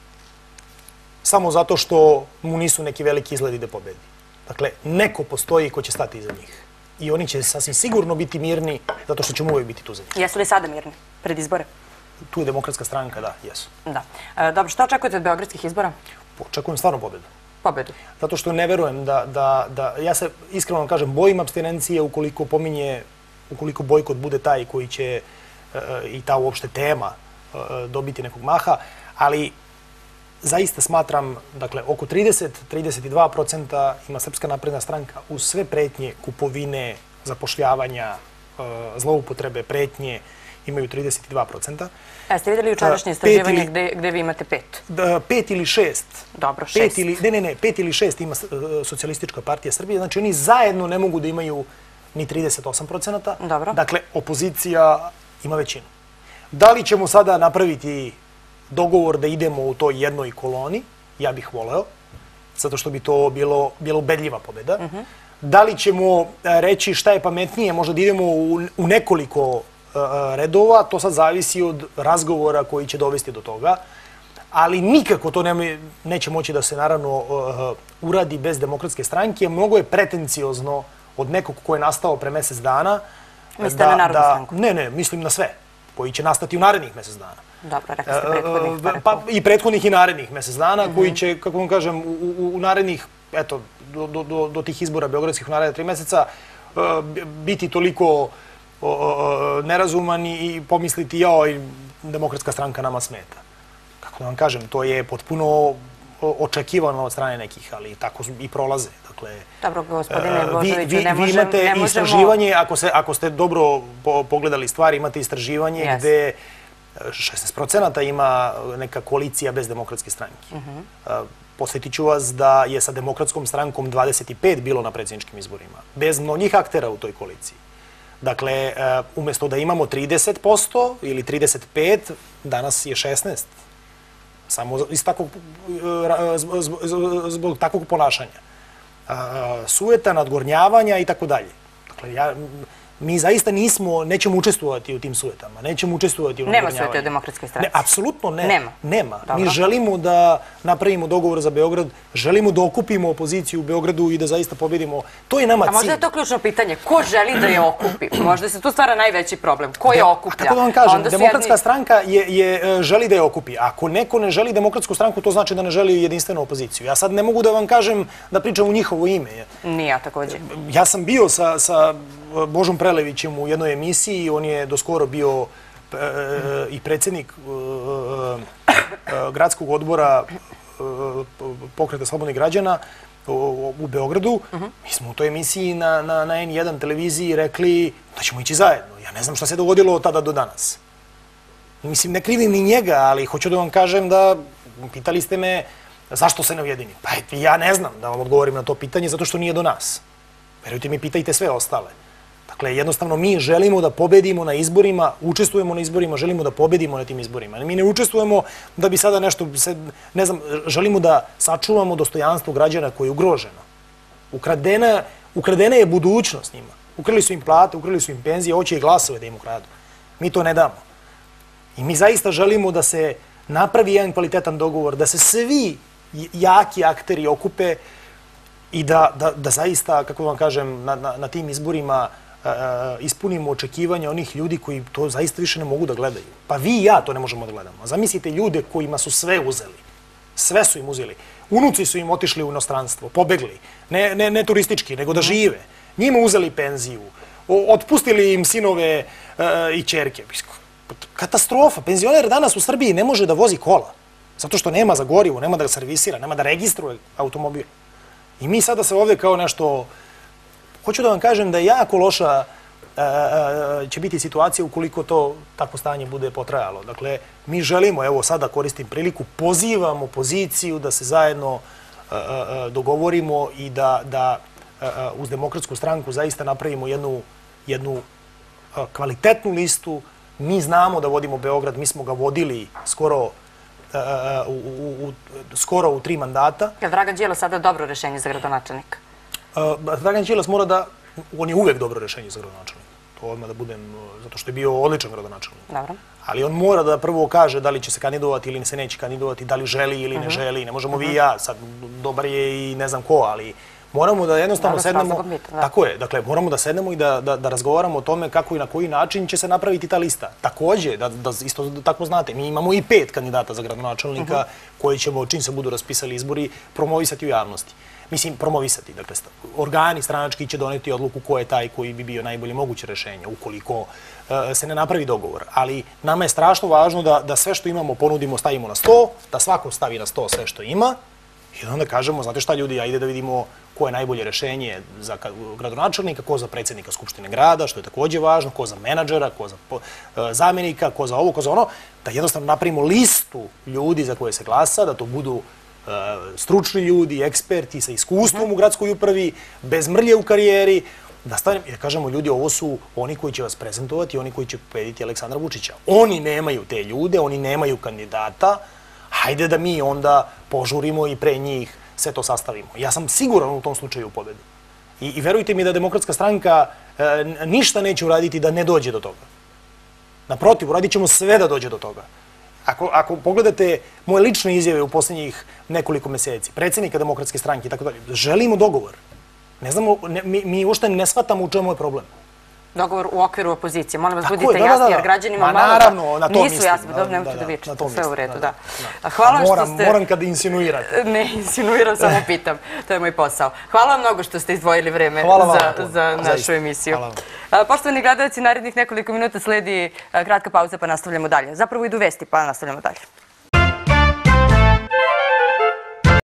Samo zato što mu nisu neki veliki izgledi da pobedi. Dakle, neko postoji ko će stati iza njih. I oni će sasvim sigurno biti mirni, zato što ćemo uvijek biti tu za njih. Jesu li sada mirni pred izbore? Tu je Demokratska stranka, da, jesu. Da. Dobro, što očekujete od beogradskih izbora? Očekujem stvarno pobedu. Pobedu? Zato što ne verujem da... Ja se iskreno kažem, bojim apstinencije ukoliko pominje, ukoliko bojkot bude taj koji će i ta uopšte tema dobiti nekog maha, ali zaista smatram, dakle, oko trideset do trideset dva procenta ima Srpska napredna stranka uz sve pretnje, kupovine, zapošljavanja, zloupotrebe, pretnje, imaju trideset dva procenta. A ste vidjeli učerašnje istraživanje gde vi imate pet? Pet ili šest. Dobro, šest. Ne, ne, ne, pet ili šest ima Socijalistička partija Srbije, znači oni zajedno ne mogu da imaju ni trideset osam procenta. Dobro. Dakle, opozicija ima većinu. Da li ćemo sada napraviti dogovor da idemo u toj jednoj koloni? Ja bih voleo, zato što bi to bilo ubedljiva pobjeda. Da li ćemo reći šta je pametnije, možda da idemo u nekoliko redova, to sad zavisi od razgovora koji će dovesti do toga, ali nikako to neće moći da se naravno uradi bez Demokratske stranke. Mnogo je pretenciozno od nekog ko je nastao pre mesec dana. Mislite na Narodnu stranku? Ne, ne, mislim na sve, koji će nastati u narednih mesec dana. Dobro, rekli ste prethodnih. Pa i prethodnih i narednih mesec dana, koji će, kako vam kažem, u narednih, eto, do tih izbora beogradskih u naredne tri meseca, biti toliko nerazuman i pomisliti, joj, Demokratska stranka nama smeta. Kako da vam kažem, to je potpuno očekivano od strane nekih, ali tako i prolaze. Dobro, gospodine Božoviću, ne možemo... Vi imate istraživanje, ako ste dobro pogledali stvari, imate istraživanje gde šesnaest procenata ima neka koalicija bez Demokratske stranke. Posjetit ću vas da je sa Demokratskom strankom dvadeset pet bilo na predsjedničkim izborima, bez mnogih aktera u toj koaliciji. Dakle, umjesto da imamo trideset posto ili trideset pet, danas je šesnaest. Samo zbog takvog ponašanja. Sueta, nadgornjavanja i tako dalje. Dakle, mi zaista nismo, nećemo učestvovati u tim suetama, nećemo učestvovati u nadgornjavanju. Nema suete u Demokratskoj stranci? Apsolutno ne. Nema. Mi želimo da napravimo dogovor za Beograd, želimo da okupimo opoziciju u Beogradu i da zaista pobedimo. To je nama cilj. A možda je to ključno pitanje. Ko želi da je okupi? Možda se tu stvara najveći problem. Ko je okuplja? Kako da vam kažem, Demokratska stranka želi da je okupi. Ako neko ne želi Demokratsku stranku, to znači da ne želi jedinstvenu opoziciju. Ja sad ne mogu da vam kažem da pričam u njihovo ime. Ni ja također. Ja sam bio sa Božom Prelevićem u jednoj emisiji, on je doskoro bio i predsjednik gradskog odbora Pokreta slobodnih građana u Beogradu. Mi smo u toj emisiji na en jedan televiziji rekli da ćemo ići zajedno. Ja ne znam šta se dogodilo od tada do danas. Mislim, ne krivim ni njega, ali hoću da vam kažem da pitali ste me zašto se ne ujedini. Pa ja ne znam da vam odgovorim na to pitanje zato što nije do nas. Verujte mi, pitajte sve ostale. Dakle, jednostavno mi želimo da pobedimo na izborima, učestvujemo na izborima, želimo da pobedimo na tim izborima. Mi ne učestvujemo da bi sada nešto, ne znam, želimo da sačuvamo dostojanstvo građana koje je ugroženo. Ukradena, ukradena je budućnost njima. Ukrali su im plate, ukrali su im penzije, hoće i glasove da im ukradu. Mi to ne damo. I mi zaista želimo da se napravi jedan kvalitetan dogovor, da se svi jaki akteri okupe i da, da, da zaista, kako vam kažem, na, na, na tim izborima uh, ispunimo očekivanja onih ljudi koji to zaista više ne mogu da gledaju. Pa vi i ja to ne možemo da gledamo. A zamislite ljude kojima su sve uzeli. Sve su im uzeli. Unuci su im otišli u inostranstvo, pobegli. Ne, ne, ne turistički, nego da žive. Njima uzeli penziju, otpustili im sinove uh, i ćerke. Katastrofa. Penzioner danas u Srbiji ne može da vozi kola. Zato što nema za gorivo, nema da ga servisira, nema da registruje automobil. I mi sada se ovdje kao nešto... Hoću da vam kažem da je jako loša će biti situacija ukoliko to takvo stanje bude potrajalo. Dakle, mi želimo, evo sada koristim priliku, pozivamo opoziciju da se zajedno dogovorimo i da, da uz Demokratsku stranku zaista napravimo jednu, jednu kvalitetnu listu. Mi znamo da vodimo Beograd, mi smo ga vodili skoro U, u, u, skoro u tri mandata. Je li Dragan Đilas sada dobro rešenje za gradonačelnika? Uh, Dragan Đilas mora da... On je uvek dobro rešenje za gradonačelnika. To odmah da budem... Zato što je bio odličan gradonačelnik. Dobro. Ali on mora da prvo kaže da li će se kandidovati ili se neće kandidovati, da li želi ili ne želi. Ne možemo vi i ja. Sad, dobar je i ne znam ko, ali... Moramo da jednostavno sednemo... Tako je. Dakle, moramo da sednemo i da, da, da razgovaramo o tome kako i na koji način će se napraviti ta lista. Takođe, da, da isto tako znate, mi imamo i pet kandidata za gradonačelnika uh -huh. koji ćemo, čim se budu raspisali izbori, promovisati u javnosti. Mislim, promovisati. Dakle, organi stranački će doneti odluku ko je taj koji bi bio najbolje moguće rešenje, ukoliko uh, se ne napravi dogovor. Ali nama je strašno važno da, da sve što imamo ponudimo, stavimo na sto, da svako stavi na sto sve što ima i onda kažemo, znate šta ljudi, ajde da vidimo ko je najbolje rešenje za gradonačelnika, ko za predsjednika Skupštine grada, što je također važno, ko za menadžera, ko za zamjenika, ko za ovo, ko za ono, da jednostavno napravimo listu ljudi za koje se glasa, da to budu stručni ljudi, eksperti sa iskustvom u gradskoj upravi, bez mrlje u karijeri, da stavimo, jer kažemo ljudi, ovo su oni koji će vas prezentovati, oni koji će pobediti Aleksandra Vučića. Oni nemaju te ljude, oni nemaju kandidata, hajde da mi onda požurimo i pre njih sve to sastavimo. Ja sam siguran u tom slučaju u pobedu. I, i verujte mi da Demokratska stranka e, ništa neće uraditi da ne dođe do toga. Naprotiv, uradit ćemo sve da dođe do toga. Ako, ako pogledate moje lične izjave u posljednjih nekoliko meseci, predsjednika Demokratske stranke i tako dalje, želimo dogovor. Ne znamo, ne, mi, mi uopšte ne shvatamo u čemu je problem. Dogovor u okviru opozicije. Molim vas, budite jasni, jer građanima malo nisu jasni. Dobro, nemojte da vičete, sve u redu, da. Hvala vam što ste... Moram kada insinuirate. Ne, insinuiram, samo pitam. To je moj posao. Hvala vam mnogo što ste izdvojili vreme za našu emisiju. Poštovani gledalci, narednih nekoliko minuta sledi kratka pauza pa nastavljamo dalje. Zapravo idu vesti pa nastavljamo dalje.